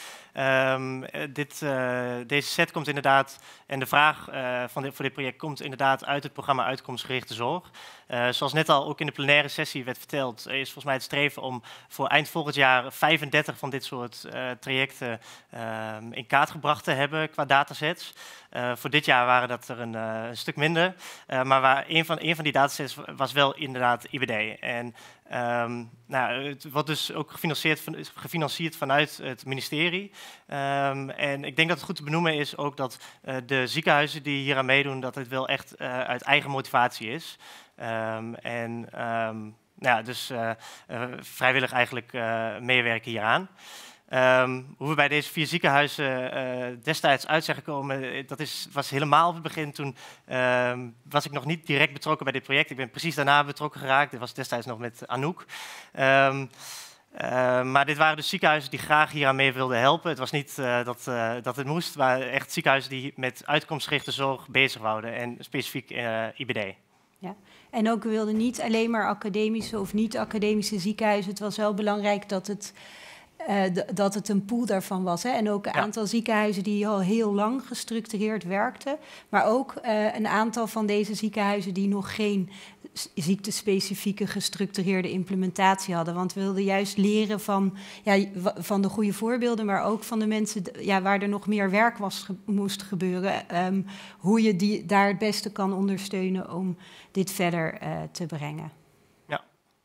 Deze set komt inderdaad, en de vraag voor dit project komt inderdaad uit het programma Uitkomstgerichte Zorg. Zoals net al ook in de plenaire sessie werd verteld, is volgens mij het streven om voor eind volgend jaar 35 van dit soort trajecten in kaart gebracht te hebben qua datasets. Voor dit jaar waren dat er een stuk minder, maar een van die datasets was wel inderdaad IBD. En het wordt dus ook gefinancierd vanuit het ministerie. En ik denk dat het goed te benoemen is ook dat de ziekenhuizen die hier aan meedoen, dat het wel echt uit eigen motivatie is. Dus vrijwillig eigenlijk meewerken hieraan. Hoe we bij deze 4 ziekenhuizen destijds uit zijn gekomen, was helemaal op het begin. Toen was ik nog niet direct betrokken bij dit project. Ik ben precies daarna betrokken geraakt. Dit was destijds nog met Anouk. Maar dit waren dus ziekenhuizen die graag hieraan mee wilden helpen. Het was niet dat het moest, maar echt ziekenhuizen die met uitkomstgerichte zorg bezig wouden en specifiek IBD. Ja. En ook we wilden niet alleen maar academische of niet-academische ziekenhuizen. Het was wel belangrijk dat het een pool daarvan was. Hè? En ook een aantal ziekenhuizen die al heel lang gestructureerd werkten. Maar ook een aantal van deze ziekenhuizen die nog geen ziektespecifieke gestructureerde implementatie hadden. Want we wilden juist leren van de goede voorbeelden, maar ook van de mensen waar er nog meer werk moest gebeuren. Hoe je daar het beste kan ondersteunen om dit verder te brengen. Ja.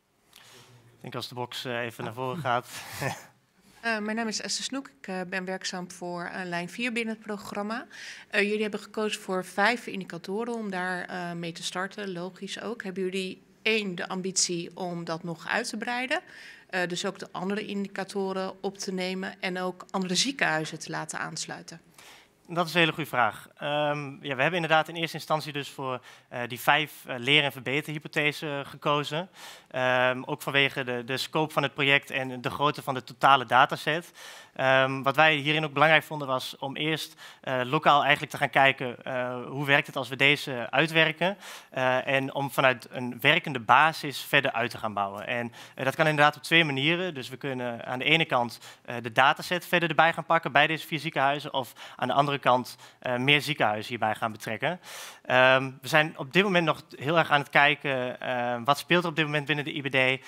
Ik denk als de box even naar voren gaat. Mijn naam is Esther Snoek. Ik ben werkzaam voor lijn 4 binnen het programma. Jullie hebben gekozen voor 5 indicatoren om daar mee te starten, logisch ook. Hebben jullie de ambitie om dat nog uit te breiden? Dus ook de andere indicatoren op te nemen en ook andere ziekenhuizen te laten aansluiten? Dat is een hele goede vraag. We hebben inderdaad in eerste instantie dus voor die 5 leren- en verbeterhypothesen gekozen. Ook vanwege de scope van het project en de grootte van de totale dataset. Wat wij hierin ook belangrijk vonden was om eerst lokaal eigenlijk te gaan kijken hoe werkt het als we deze uitwerken. En om vanuit een werkende basis verder uit te gaan bouwen. En dat kan inderdaad op 2 manieren. Dus we kunnen aan de ene kant de dataset verder erbij gaan pakken bij deze 4 ziekenhuizen. Of aan de andere kant meer ziekenhuizen hierbij gaan betrekken. We zijn op dit moment nog heel erg aan het kijken wat speelt er op dit moment binnen de IBD.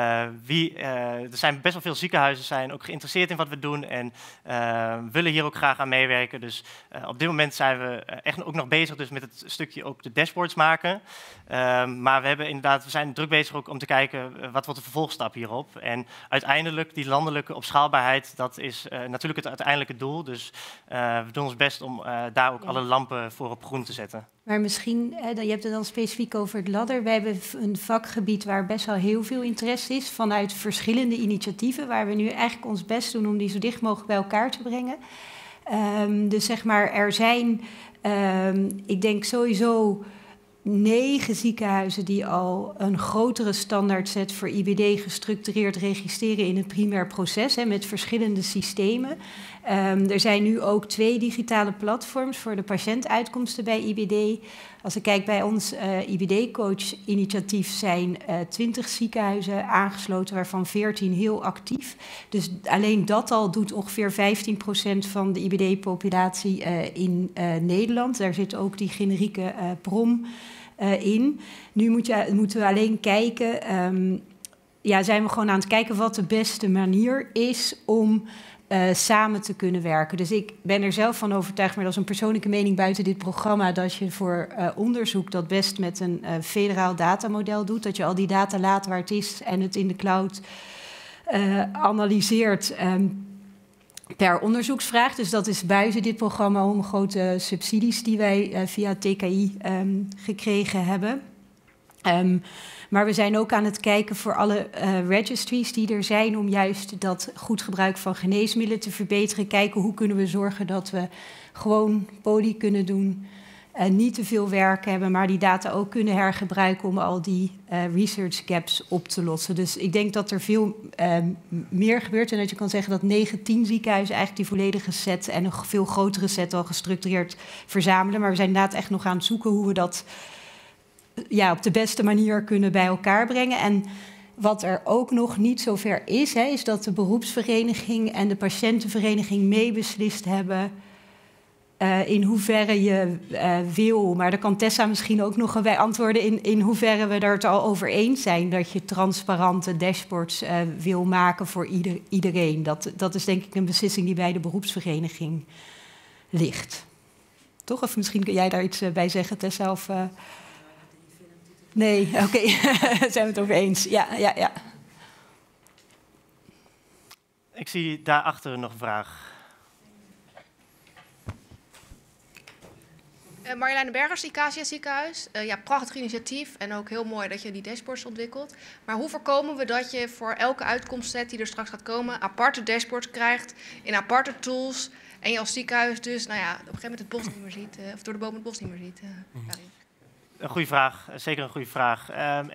Er zijn best wel veel ziekenhuizen zijn ook geïnteresseerd in wat we doen en willen hier ook graag aan meewerken. Dus op dit moment zijn we echt ook nog bezig dus met het stukje ook de dashboards maken. Maar we zijn druk bezig ook om te kijken wat wordt de vervolgstap hierop. En uiteindelijk die landelijke opschaalbaarheid, dat is natuurlijk het uiteindelijke doel. Dus we doen ons best om daar ook alle lampen voor op groen te zetten. Maar misschien, je hebt het dan specifiek over het ladder. We hebben een vakgebied waar best wel heel veel interesse is vanuit verschillende initiatieven, waar we nu eigenlijk ons best doen om die zo dicht mogelijk bij elkaar te brengen. Dus zeg maar, er zijn, ik denk sowieso 9 ziekenhuizen die al een grotere standaardset voor IBD gestructureerd registreren in het primair proces met verschillende systemen. Er zijn nu ook 2 digitale platforms voor de patiëntuitkomsten bij IBD. Als ik kijk bij ons IBD-coach-initiatief zijn 20 ziekenhuizen aangesloten, waarvan 14 heel actief. Dus alleen dat al doet ongeveer 15% van de IBD-populatie in Nederland. Daar zit ook die generieke PROM in. Nu moeten we alleen kijken, zijn we gewoon aan het kijken wat de beste manier is om samen te kunnen werken. Dus ik ben er zelf van overtuigd, maar dat is een persoonlijke mening buiten dit programma, dat je voor onderzoek dat best met een federaal datamodel doet. Dat je al die data laat waar het is en het in de cloud analyseert per onderzoeksvraag. Dus dat is buiten dit programma om grote subsidies die wij via TKI gekregen hebben. Maar we zijn ook aan het kijken voor alle registries die er zijn om juist dat goed gebruik van geneesmiddelen te verbeteren. Kijken hoe kunnen we zorgen dat we gewoon poli kunnen doen, niet te veel werk hebben, maar die data ook kunnen hergebruiken om al die research gaps op te lossen. Dus ik denk dat er veel meer gebeurt en dat je kan zeggen dat 9-10 ziekenhuizen eigenlijk die volledige set en een veel grotere set al gestructureerd verzamelen. Maar we zijn inderdaad echt nog aan het zoeken hoe we dat op de beste manier kunnen bij elkaar brengen. En wat er ook nog niet zover is, is dat de beroepsvereniging en de patiëntenvereniging meebeslist hebben in hoeverre je wil, maar daar kan Tessa misschien ook nog bij antwoorden, in hoeverre we er het al over eens zijn dat je transparante dashboards wil maken voor iedereen. Dat is denk ik een beslissing die bij de beroepsvereniging ligt. Toch? Of misschien kun jij daar iets bij zeggen, Tessa? Of, Nee, oké. Zijn we het over eens? Ja. Ik zie daarachter nog een vraag. Marjoleine Bergers, ICASIA ziekenhuis. Prachtig initiatief en ook heel mooi dat je die dashboards ontwikkelt. Maar hoe voorkomen we dat je voor elke uitkomstset die er straks gaat komen aparte dashboards krijgt in aparte tools en je als ziekenhuis dus op een gegeven moment het bos niet meer ziet, of door de boom het bos niet meer ziet? Een goede vraag, zeker een goede vraag.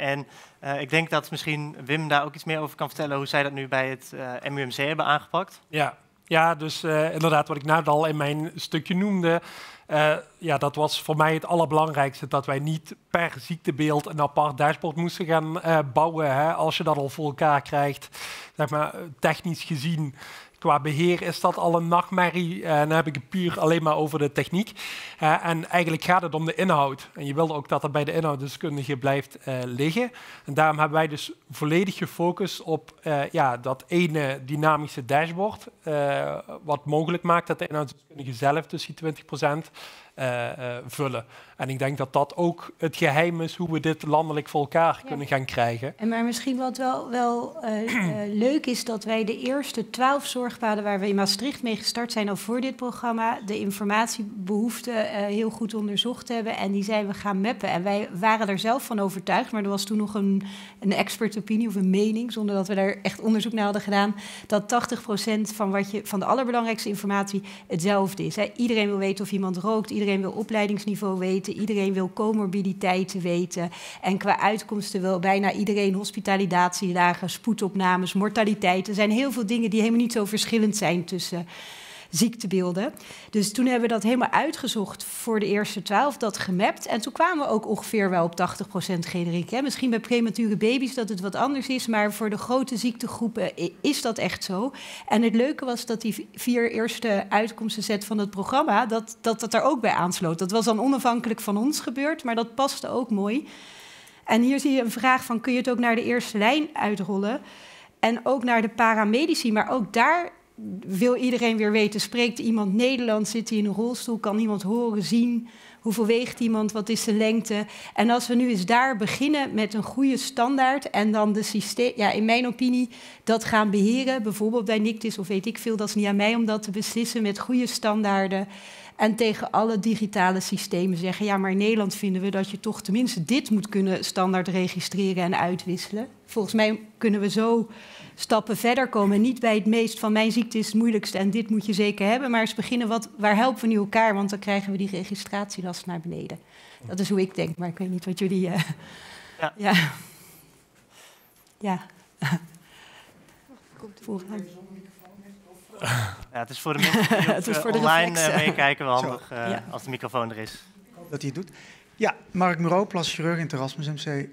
Ik denk dat misschien Wim daar ook iets meer over kan vertellen hoe zij dat nu bij het MUMC hebben aangepakt. Ja, dus inderdaad wat ik net al in mijn stukje noemde. Dat was voor mij het allerbelangrijkste, dat wij niet per ziektebeeld een apart dashboard moesten gaan bouwen. Hè. Als je dat al voor elkaar krijgt, zeg maar, technisch gezien, qua beheer is dat al een nachtmerrie. Dan heb ik het puur alleen maar over de techniek. En eigenlijk gaat het om de inhoud. En je wil ook dat het bij de inhoudsdeskundige blijft liggen. En daarom hebben wij dus volledig gefocust op dat ene dynamische dashboard. Wat mogelijk maakt dat de inhoudsdeskundige zelf dus die 20% vullen. En ik denk dat dat ook het geheim is hoe we dit landelijk voor elkaar kunnen gaan krijgen. En maar misschien wat wel leuk is, dat wij de eerste 12 zorgpaden waar we in Maastricht mee gestart zijn al voor dit programma, de informatiebehoeften heel goed onderzocht hebben en die zijn we gaan mappen. En wij waren er zelf van overtuigd, maar er was toen nog een expert opinie of een mening, zonder dat we daar echt onderzoek naar hadden gedaan, dat 80% van de allerbelangrijkste informatie hetzelfde is. Hè. Iedereen wil weten of iemand rookt, iedereen wil opleidingsniveau weten, iedereen wil comorbiditeiten weten. En qua uitkomsten wil bijna iedereen hospitalisatiedagen, spoedopnames, mortaliteit. Er zijn heel veel dingen die helemaal niet zo verschillend zijn tussen ziektebeelden. Dus toen hebben we dat helemaal uitgezocht voor de eerste 12, dat gemapt. En toen kwamen we ook ongeveer wel op 80% generiek. Hè. Misschien bij premature baby's dat het wat anders is, maar voor de grote ziektegroepen is dat echt zo. En het leuke was dat die 4 eerste uitkomstenset van het programma, dat er ook bij aansloot. Dat was dan onafhankelijk van ons gebeurd, maar dat paste ook mooi. En hier zie je een vraag van, kun je het ook naar de eerste lijn uitrollen? En ook naar de paramedici, maar ook daar wil iedereen weer weten, spreekt iemand Nederlands, zit hij in een rolstoel, kan iemand horen, zien, hoeveel weegt iemand, wat is de lengte? En als we nu eens daar beginnen met een goede standaard en dan de systeem, in mijn opinie, dat gaan beheren, bijvoorbeeld bij NICTIS of weet ik veel, dat is niet aan mij om dat te beslissen met goede standaarden. En tegen alle digitale systemen zeggen, maar in Nederland vinden we dat je toch tenminste dit moet kunnen standaard registreren en uitwisselen. Volgens mij kunnen we zo stappen verder komen. Niet bij het meest van mijn ziekte is het moeilijkste en dit moet je zeker hebben, maar eens beginnen waar helpen we nu elkaar, want dan krijgen we die registratielast naar beneden. Dat is hoe ik denk, maar ik weet niet wat jullie... Ja, het is voor de mensen die ook, online meekijken wel handig als de microfoon er is. Ik hoop dat hij het doet. Ja, Mark Mureau, plastisch chirurg in het Erasmus MC.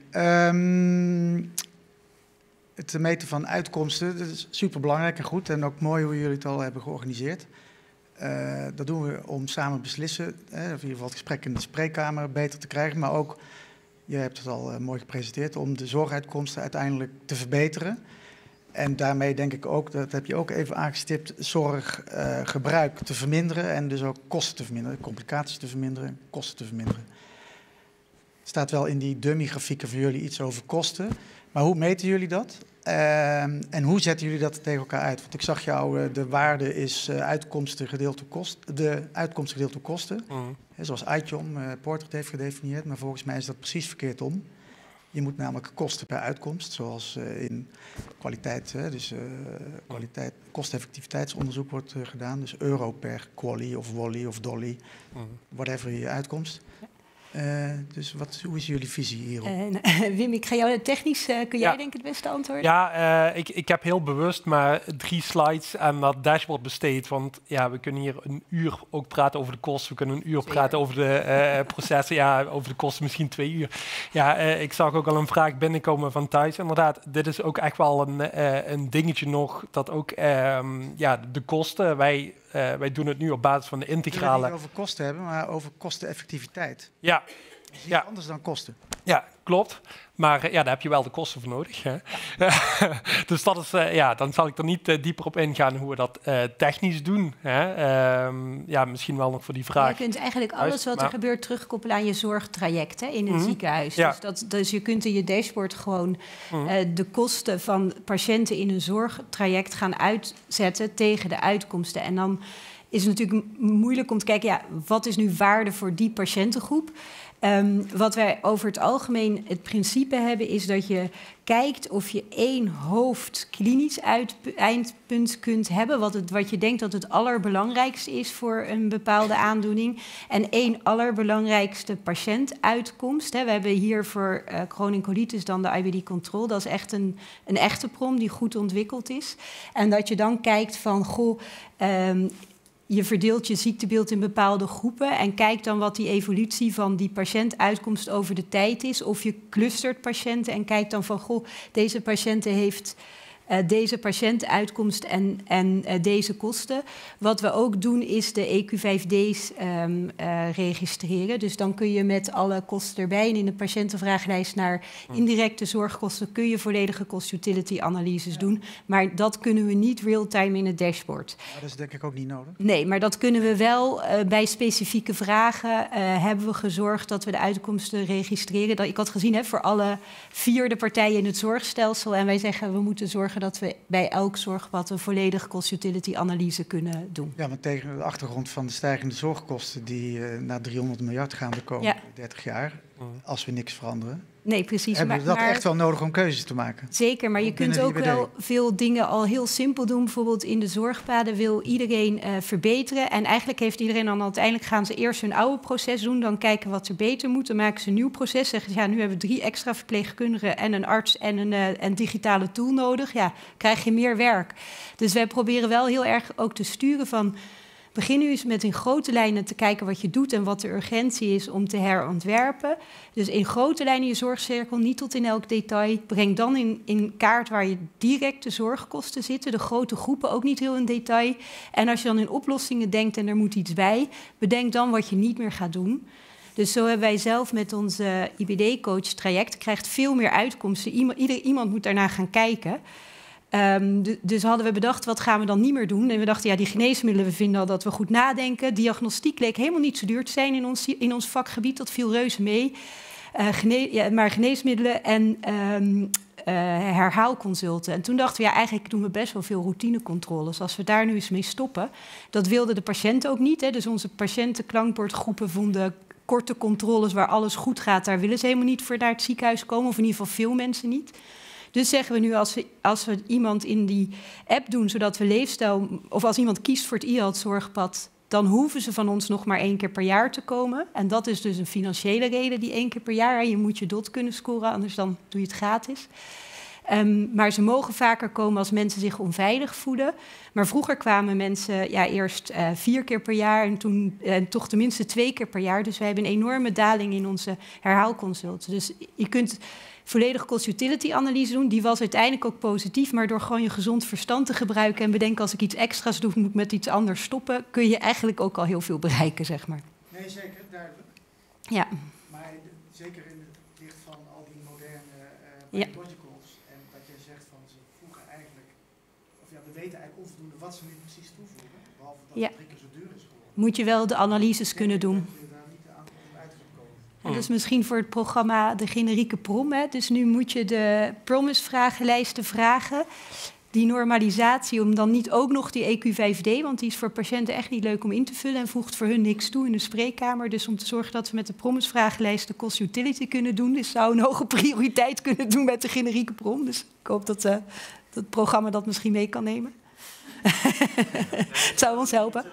Het meten van uitkomsten, dat is superbelangrijk en goed. En ook mooi hoe jullie het al hebben georganiseerd. Dat doen we om samen beslissen, of in ieder geval het gesprek in de spreekkamer beter te krijgen. Maar ook, je hebt het al mooi gepresenteerd, om de zorguitkomsten uiteindelijk te verbeteren. En daarmee denk ik ook, dat heb je ook even aangestipt, zorggebruik te verminderen en dus ook kosten te verminderen, complicaties te verminderen, kosten te verminderen. Er staat wel in die dummy-grafieken van jullie iets over kosten, maar hoe meten jullie dat? En hoe zetten jullie dat tegen elkaar uit? Want ik zag jou, de waarde is uitkomsten gedeeld door kosten. Zoals ITIOM, Porter het heeft gedefinieerd, maar volgens mij is dat precies verkeerd om. Je moet namelijk kosten per uitkomst, zoals in kwaliteit, kwaliteit, kosteffectiviteitsonderzoek wordt gedaan. Dus euro per quali of wally of dolly, whatever je uitkomst. Dus hoe is jullie visie hierop? Wim, ik ga jou technisch, kun jij denk ik het beste antwoorden? Ja, ik heb heel bewust maar 3 slides aan dat dashboard besteed. Want we kunnen hier een uur ook praten over de kosten. We kunnen een uur praten over de processen. Over de kosten misschien 2 uur. Ik zag ook al een vraag binnenkomen van thuis. Inderdaad, dit is ook echt wel een dingetje nog. Dat ook de kosten, wij wij doen het nu op basis van de We willen het integrale... niet over kosten hebben, maar over kosteneffectiviteit. Ja, Dat is iets Ja. anders dan kosten. ja, klopt. Maar daar heb je wel de kosten voor nodig. Hè? Dus dat is, dan zal ik er niet dieper op ingaan hoe we dat technisch doen. Hè? Misschien wel nog voor die vraag. Je kunt eigenlijk alles wat er gebeurt terugkoppelen aan je zorgtraject, hè, in het ziekenhuis. Ja. Dus je kunt in je dashboard gewoon de kosten van patiënten in een zorgtraject gaan uitzetten tegen de uitkomsten. En dan is het natuurlijk moeilijk om te kijken, wat is nu waarde voor die patiëntengroep? Wat wij over het algemeen het principe hebben, is dat je kijkt of je één hoofdklinisch eindpunt kunt hebben, wat je denkt dat het allerbelangrijkste is voor een bepaalde aandoening, en één allerbelangrijkste patiëntuitkomst. Hè. We hebben hier voor chronische colitis dan de IBD Control. Dat is echt een echte prom die goed ontwikkeld is. En dat je dan kijkt van, je verdeelt je ziektebeeld in bepaalde groepen en kijkt dan wat die evolutie van die patiëntuitkomst over de tijd is. Of je clustert patiënten en kijkt dan van, deze patiënten heeft deze patiëntuitkomst en deze kosten. Wat we ook doen is de EQ5D's registreren. Dus dan kun je met alle kosten erbij en in de patiëntenvragenlijst naar indirecte zorgkosten kun je volledige cost-utility analyses doen. Maar dat kunnen we niet real-time in het dashboard. Maar dat is denk ik ook niet nodig. Nee, maar dat kunnen we wel bij specifieke vragen. Hebben we gezorgd dat we de uitkomsten registreren. Ik had gezien voor alle 4 de partijen in het zorgstelsel. En wij zeggen we moeten zorgen dat we bij elk zorgpad een volledige cost-utility analyse kunnen doen. Ja, maar tegen de achtergrond van de stijgende zorgkosten die naar 300 miljard gaan de komende 30 jaar, als we niks veranderen. Nee, precies. Hebben we dat echt wel nodig om keuzes te maken? Zeker, maar je kunt ook wel veel dingen al heel simpel doen. Bijvoorbeeld in de zorgpaden wil iedereen verbeteren. En eigenlijk heeft iedereen dan uiteindelijk gaan ze eerst hun oude proces doen. Dan kijken wat er beter moet. Dan maken ze een nieuw proces. Zeggen ze, nu hebben we 3 extra verpleegkundigen en een arts en een digitale tool nodig. Ja, krijg je meer werk. Dus wij proberen wel heel erg ook te sturen van, begin nu eens met in grote lijnen te kijken wat je doet en wat de urgentie is om te herontwerpen. Dus in grote lijnen je zorgcirkel, niet tot in elk detail. Breng dan in kaart waar je directe zorgkosten zitten. De grote groepen ook niet heel in detail. En als je dan in oplossingen denkt en er moet iets bij, bedenk dan wat je niet meer gaat doen. Dus zo hebben wij zelf met onze IBD-coach traject, krijgt veel meer uitkomsten. Iemand moet daarna gaan kijken. Dus hadden we bedacht, wat gaan we dan niet meer doen? En we dachten, die geneesmiddelen, we vinden al dat we goed nadenken. Diagnostiek leek helemaal niet zo duur te zijn in ons vakgebied. Dat viel reuze mee. Maar geneesmiddelen en herhaalconsulten. En toen dachten we, eigenlijk doen we best wel veel routinecontroles. Als we daar nu eens mee stoppen. Dat wilden de patiënten ook niet. Hè. Dus onze patiëntenklankbordgroepen vonden korte controles waar alles goed gaat. Daar willen ze helemaal niet voor naar het ziekenhuis komen. Of in ieder geval veel mensen niet. Dus zeggen we nu, als we iemand in die app doen, zodat we leefstijl, of als iemand kiest voor het e-health zorgpad, dan hoeven ze van ons nog maar 1 keer per jaar te komen. En dat is dus een financiële reden, die 1 keer per jaar. Je moet je DOT kunnen scoren, anders dan doe je het gratis. Maar ze mogen vaker komen als mensen zich onveilig voelen. Maar vroeger kwamen mensen eerst 4 keer per jaar en toen toch tenminste 2 keer per jaar. Dus wij hebben een enorme daling in onze herhaalconsulten. Dus je kunt volledig cost-utility-analyse doen. Die was uiteindelijk ook positief, maar door gewoon je gezond verstand te gebruiken en bedenken, als ik iets extra's doe, moet ik met iets anders stoppen, kun je eigenlijk ook al heel veel bereiken, zeg maar. Nee, zeker, duidelijk. Ja. Maar zeker in het licht van al die moderne biologicals en dat je zegt van ze voegen eigenlijk, we weten eigenlijk onvoldoende wat ze nu precies toevoegen, behalve dat het 3 keer zo duur is geworden. Moet je wel de analyses kunnen doen. En dus misschien voor het programma de generieke prom. Hè. Dus nu moet je de promise-vragenlijsten vragen. Die normalisatie, om dan niet ook nog die EQ5D, want die is voor patiënten echt niet leuk om in te vullen en voegt voor hun niks toe in de spreekkamer. Dus om te zorgen dat we met de promise-vragenlijst de cost-utility kunnen doen. Dus zou een hoge prioriteit kunnen doen met de generieke prom. Dus ik hoop dat het programma dat misschien mee kan nemen. Het zou ons helpen.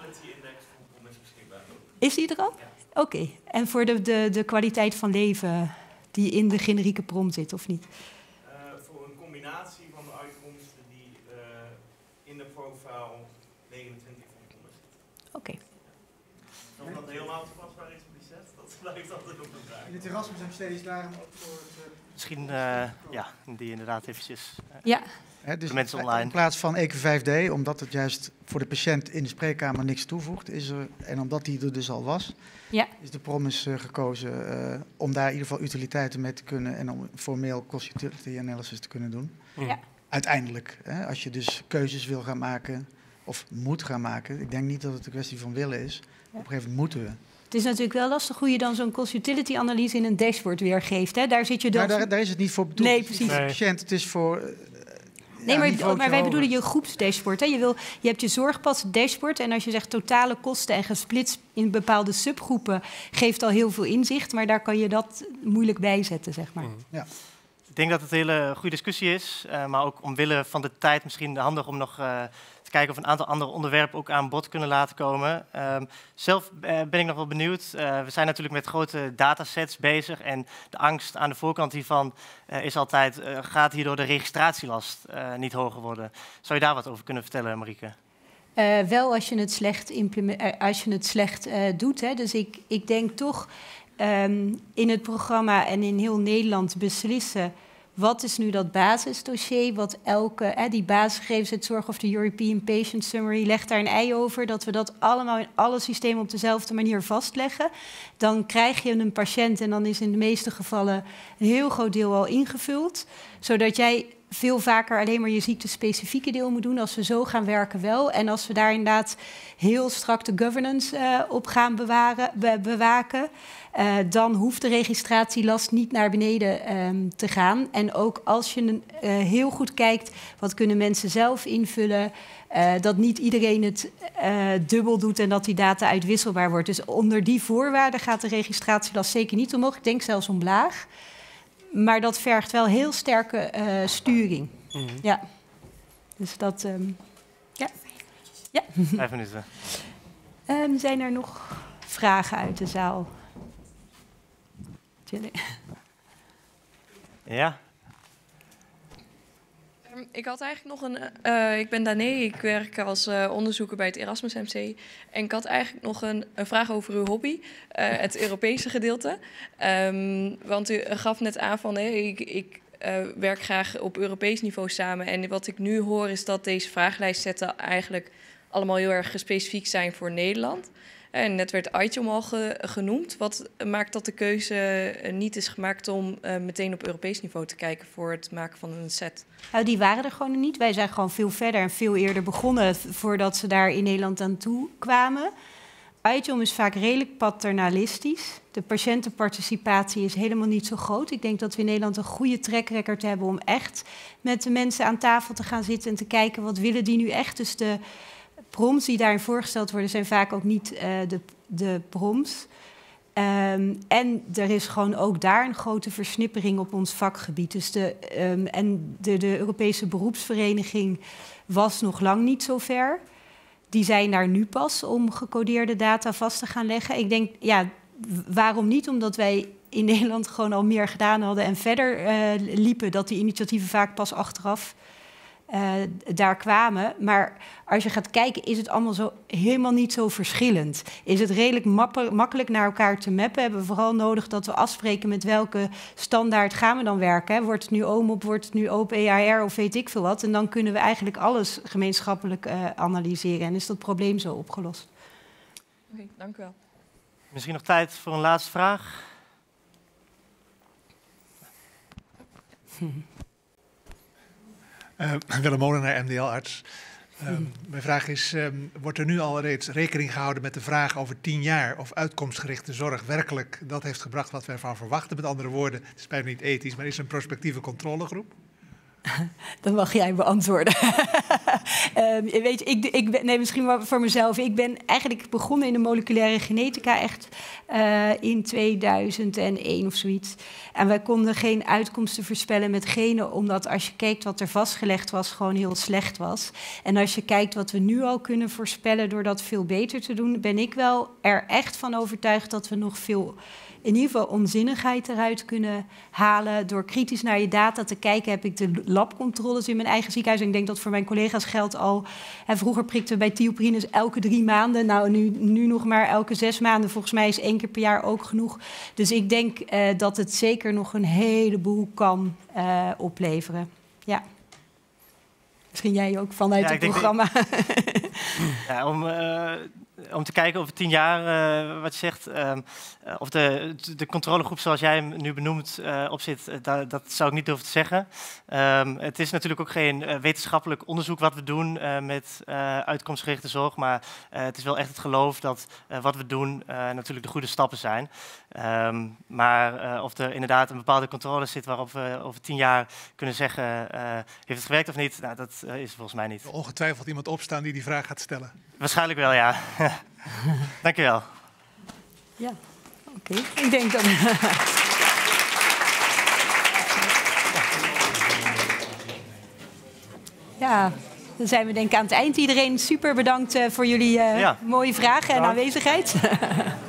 Is die er al? Oké. En voor de kwaliteit van leven die in de generieke prom zit, of niet? Voor een combinatie van de uitkomsten die in de profile 29 van de zitten. Oké. Of dat helemaal toepasbaar is op die set, dat blijft altijd op de vraag. In het Erasmus MC is daarom ook voor het... Misschien die inderdaad eventjes Ja. Dus de mensen online. in plaats van EQ5D, omdat het juist voor de patiënt in de spreekkamer niks toevoegt, en omdat die er dus al was, is de PROMIS gekozen om daar in ieder geval utiliteiten mee te kunnen en om formeel cost utility analysis te kunnen doen. Ja. Uiteindelijk, als je dus keuzes wil gaan maken of moet gaan maken, ik denk niet dat het een kwestie van willen is, op een gegeven moment moeten we. Het is natuurlijk wel lastig hoe je dan zo'n cost utility analyse in een dashboard weergeeft. Hè? Daar zit je dan. Maar daar is het niet voor bedoeld. Nee, precies. Het is niet voor de patiënt, het is voor. Maar wij bedoelen je groepsdashboard. Hè? Je hebt je zorgpas dashboard en als je zegt totale kosten en gesplitst in bepaalde subgroepen, geeft al heel veel inzicht, maar daar kan je dat moeilijk bijzetten, zeg maar. Ja. Ik denk dat het een hele goede discussie is, maar ook omwille van de tijd misschien handig om nog te kijken of een aantal andere onderwerpen ook aan bod kunnen laten komen. Zelf ben ik nog wel benieuwd. We zijn natuurlijk met grote datasets bezig en de angst aan de voorkant hiervan is altijd, gaat hierdoor de registratielast niet hoger worden? Zou je daar wat over kunnen vertellen, Marieke? Wel als je het slecht doet. Hè. Dus ik denk toch in het programma en in heel Nederland beslissen, wat is nu dat basisdossier, wat die basisgegevens uit zorg of de European Patient Summary, legt daar een ei over, dat we dat allemaal in alle systemen op dezelfde manier vastleggen. Dan krijg je een patiënt en dan is in de meeste gevallen een heel groot deel al ingevuld, zodat jij veel vaker alleen maar je ziektespecifieke deel moet doen. Als we zo gaan werken wel. En als we daar inderdaad heel strak de governance op gaan bewaken, dan hoeft de registratielast niet naar beneden te gaan. En ook als je heel goed kijkt, wat kunnen mensen zelf invullen, dat niet iedereen het dubbel doet en dat die data uitwisselbaar wordt. Dus onder die voorwaarden gaat de registratielast zeker niet omhoog. Ik denk zelfs omlaag. Maar dat vergt wel heel sterke sturing. Ja. Dus dat. Ja. 5 minuten. Zijn er nog vragen uit de zaal? Ja. Ik had eigenlijk nog ik ben Dané, ik werk als onderzoeker bij het Erasmus MC. En ik had eigenlijk nog een vraag over uw hobby, het Europese gedeelte. Want u gaf net aan van, ik werk graag op Europees niveau samen. En wat ik nu hoor is dat deze vragenlijstzetten eigenlijk allemaal heel erg specifiek zijn voor Nederland. En net werd ITOM al genoemd. Wat maakt dat de keuze niet is gemaakt om meteen op Europees niveau te kijken voor het maken van een set? Nou, die waren er gewoon niet. Wij zijn gewoon veel verder en veel eerder begonnen voordat ze daar in Nederland aan toe kwamen. ITOM is vaak redelijk paternalistisch. De patiëntenparticipatie is helemaal niet zo groot. Ik denk dat we in Nederland een goede track record hebben om echt met de mensen aan tafel te gaan zitten en te kijken wat willen die nu echt. Dus de PROMs die daarin voorgesteld worden zijn vaak ook niet de PROMs. En er is gewoon ook daar een grote versnippering op ons vakgebied. Dus de Europese beroepsvereniging was nog lang niet zo ver. Die zijn daar nu pas om gecodeerde data vast te gaan leggen. Ik denk, waarom niet? Omdat wij in Nederland gewoon al meer gedaan hadden en verder liepen, dat die initiatieven vaak pas achteraf daar kwamen. Maar als je gaat kijken, is het allemaal helemaal niet zo verschillend. Is het redelijk makkelijk naar elkaar te mappen? Hebben we vooral nodig dat we afspreken met welke standaard gaan we dan werken? Hè? Wordt het nu OMOP, wordt het nu OpenEHR of weet ik veel wat? En dan kunnen we eigenlijk alles gemeenschappelijk analyseren. En is dat probleem zo opgelost. Oké, dank u wel. Misschien nog tijd voor een laatste vraag. Willem Molenaar, MDL-arts. Mijn vraag is, wordt er nu al reeds rekening gehouden met de vraag over 10 jaar of uitkomstgerichte zorg werkelijk dat heeft gebracht wat we ervan verwachten? Met andere woorden, het is bijna niet ethisch, maar is er een prospectieve controlegroep? Dat mag jij beantwoorden. Weet je, misschien maar voor mezelf. Ik ben eigenlijk begonnen in de moleculaire genetica echt in 2001 of zoiets. En wij konden geen uitkomsten voorspellen met genen, omdat als je kijkt wat er vastgelegd was, gewoon heel slecht was. En als je kijkt wat we nu al kunnen voorspellen door dat veel beter te doen, ben ik wel er echt van overtuigd dat we nog veel, in ieder geval onzinnigheid eruit kunnen halen. Door kritisch naar je data te kijken heb ik de labcontroles in mijn eigen ziekenhuis. En ik denk dat voor mijn collega's geldt al... vroeger prikten we bij thioprines elke 3 maanden. Nou, nu nog maar elke 6 maanden. Volgens mij is 1 keer per jaar ook genoeg. Dus ik denk dat het zeker nog een heleboel kan opleveren. Ja. Misschien jij ook vanuit het programma. Ja, om te kijken over 10 jaar, wat je zegt, of de controlegroep zoals jij hem nu benoemt op zit, dat zou ik niet durven te zeggen. Het is natuurlijk ook geen wetenschappelijk onderzoek wat we doen met uitkomstgerichte zorg, maar het is wel echt het geloof dat wat we doen natuurlijk de goede stappen zijn. Maar of er inderdaad een bepaalde controle zit waarop we over 10 jaar kunnen zeggen, heeft het gewerkt of niet, nou, dat is volgens mij niet. Ongetwijfeld iemand opstaan die vraag gaat stellen. Waarschijnlijk wel, ja. Dank je wel. Ja, oké. Ik denk dan... Ja, dan zijn we denk ik aan het eind. Iedereen super bedankt voor jullie mooie vragen en aanwezigheid.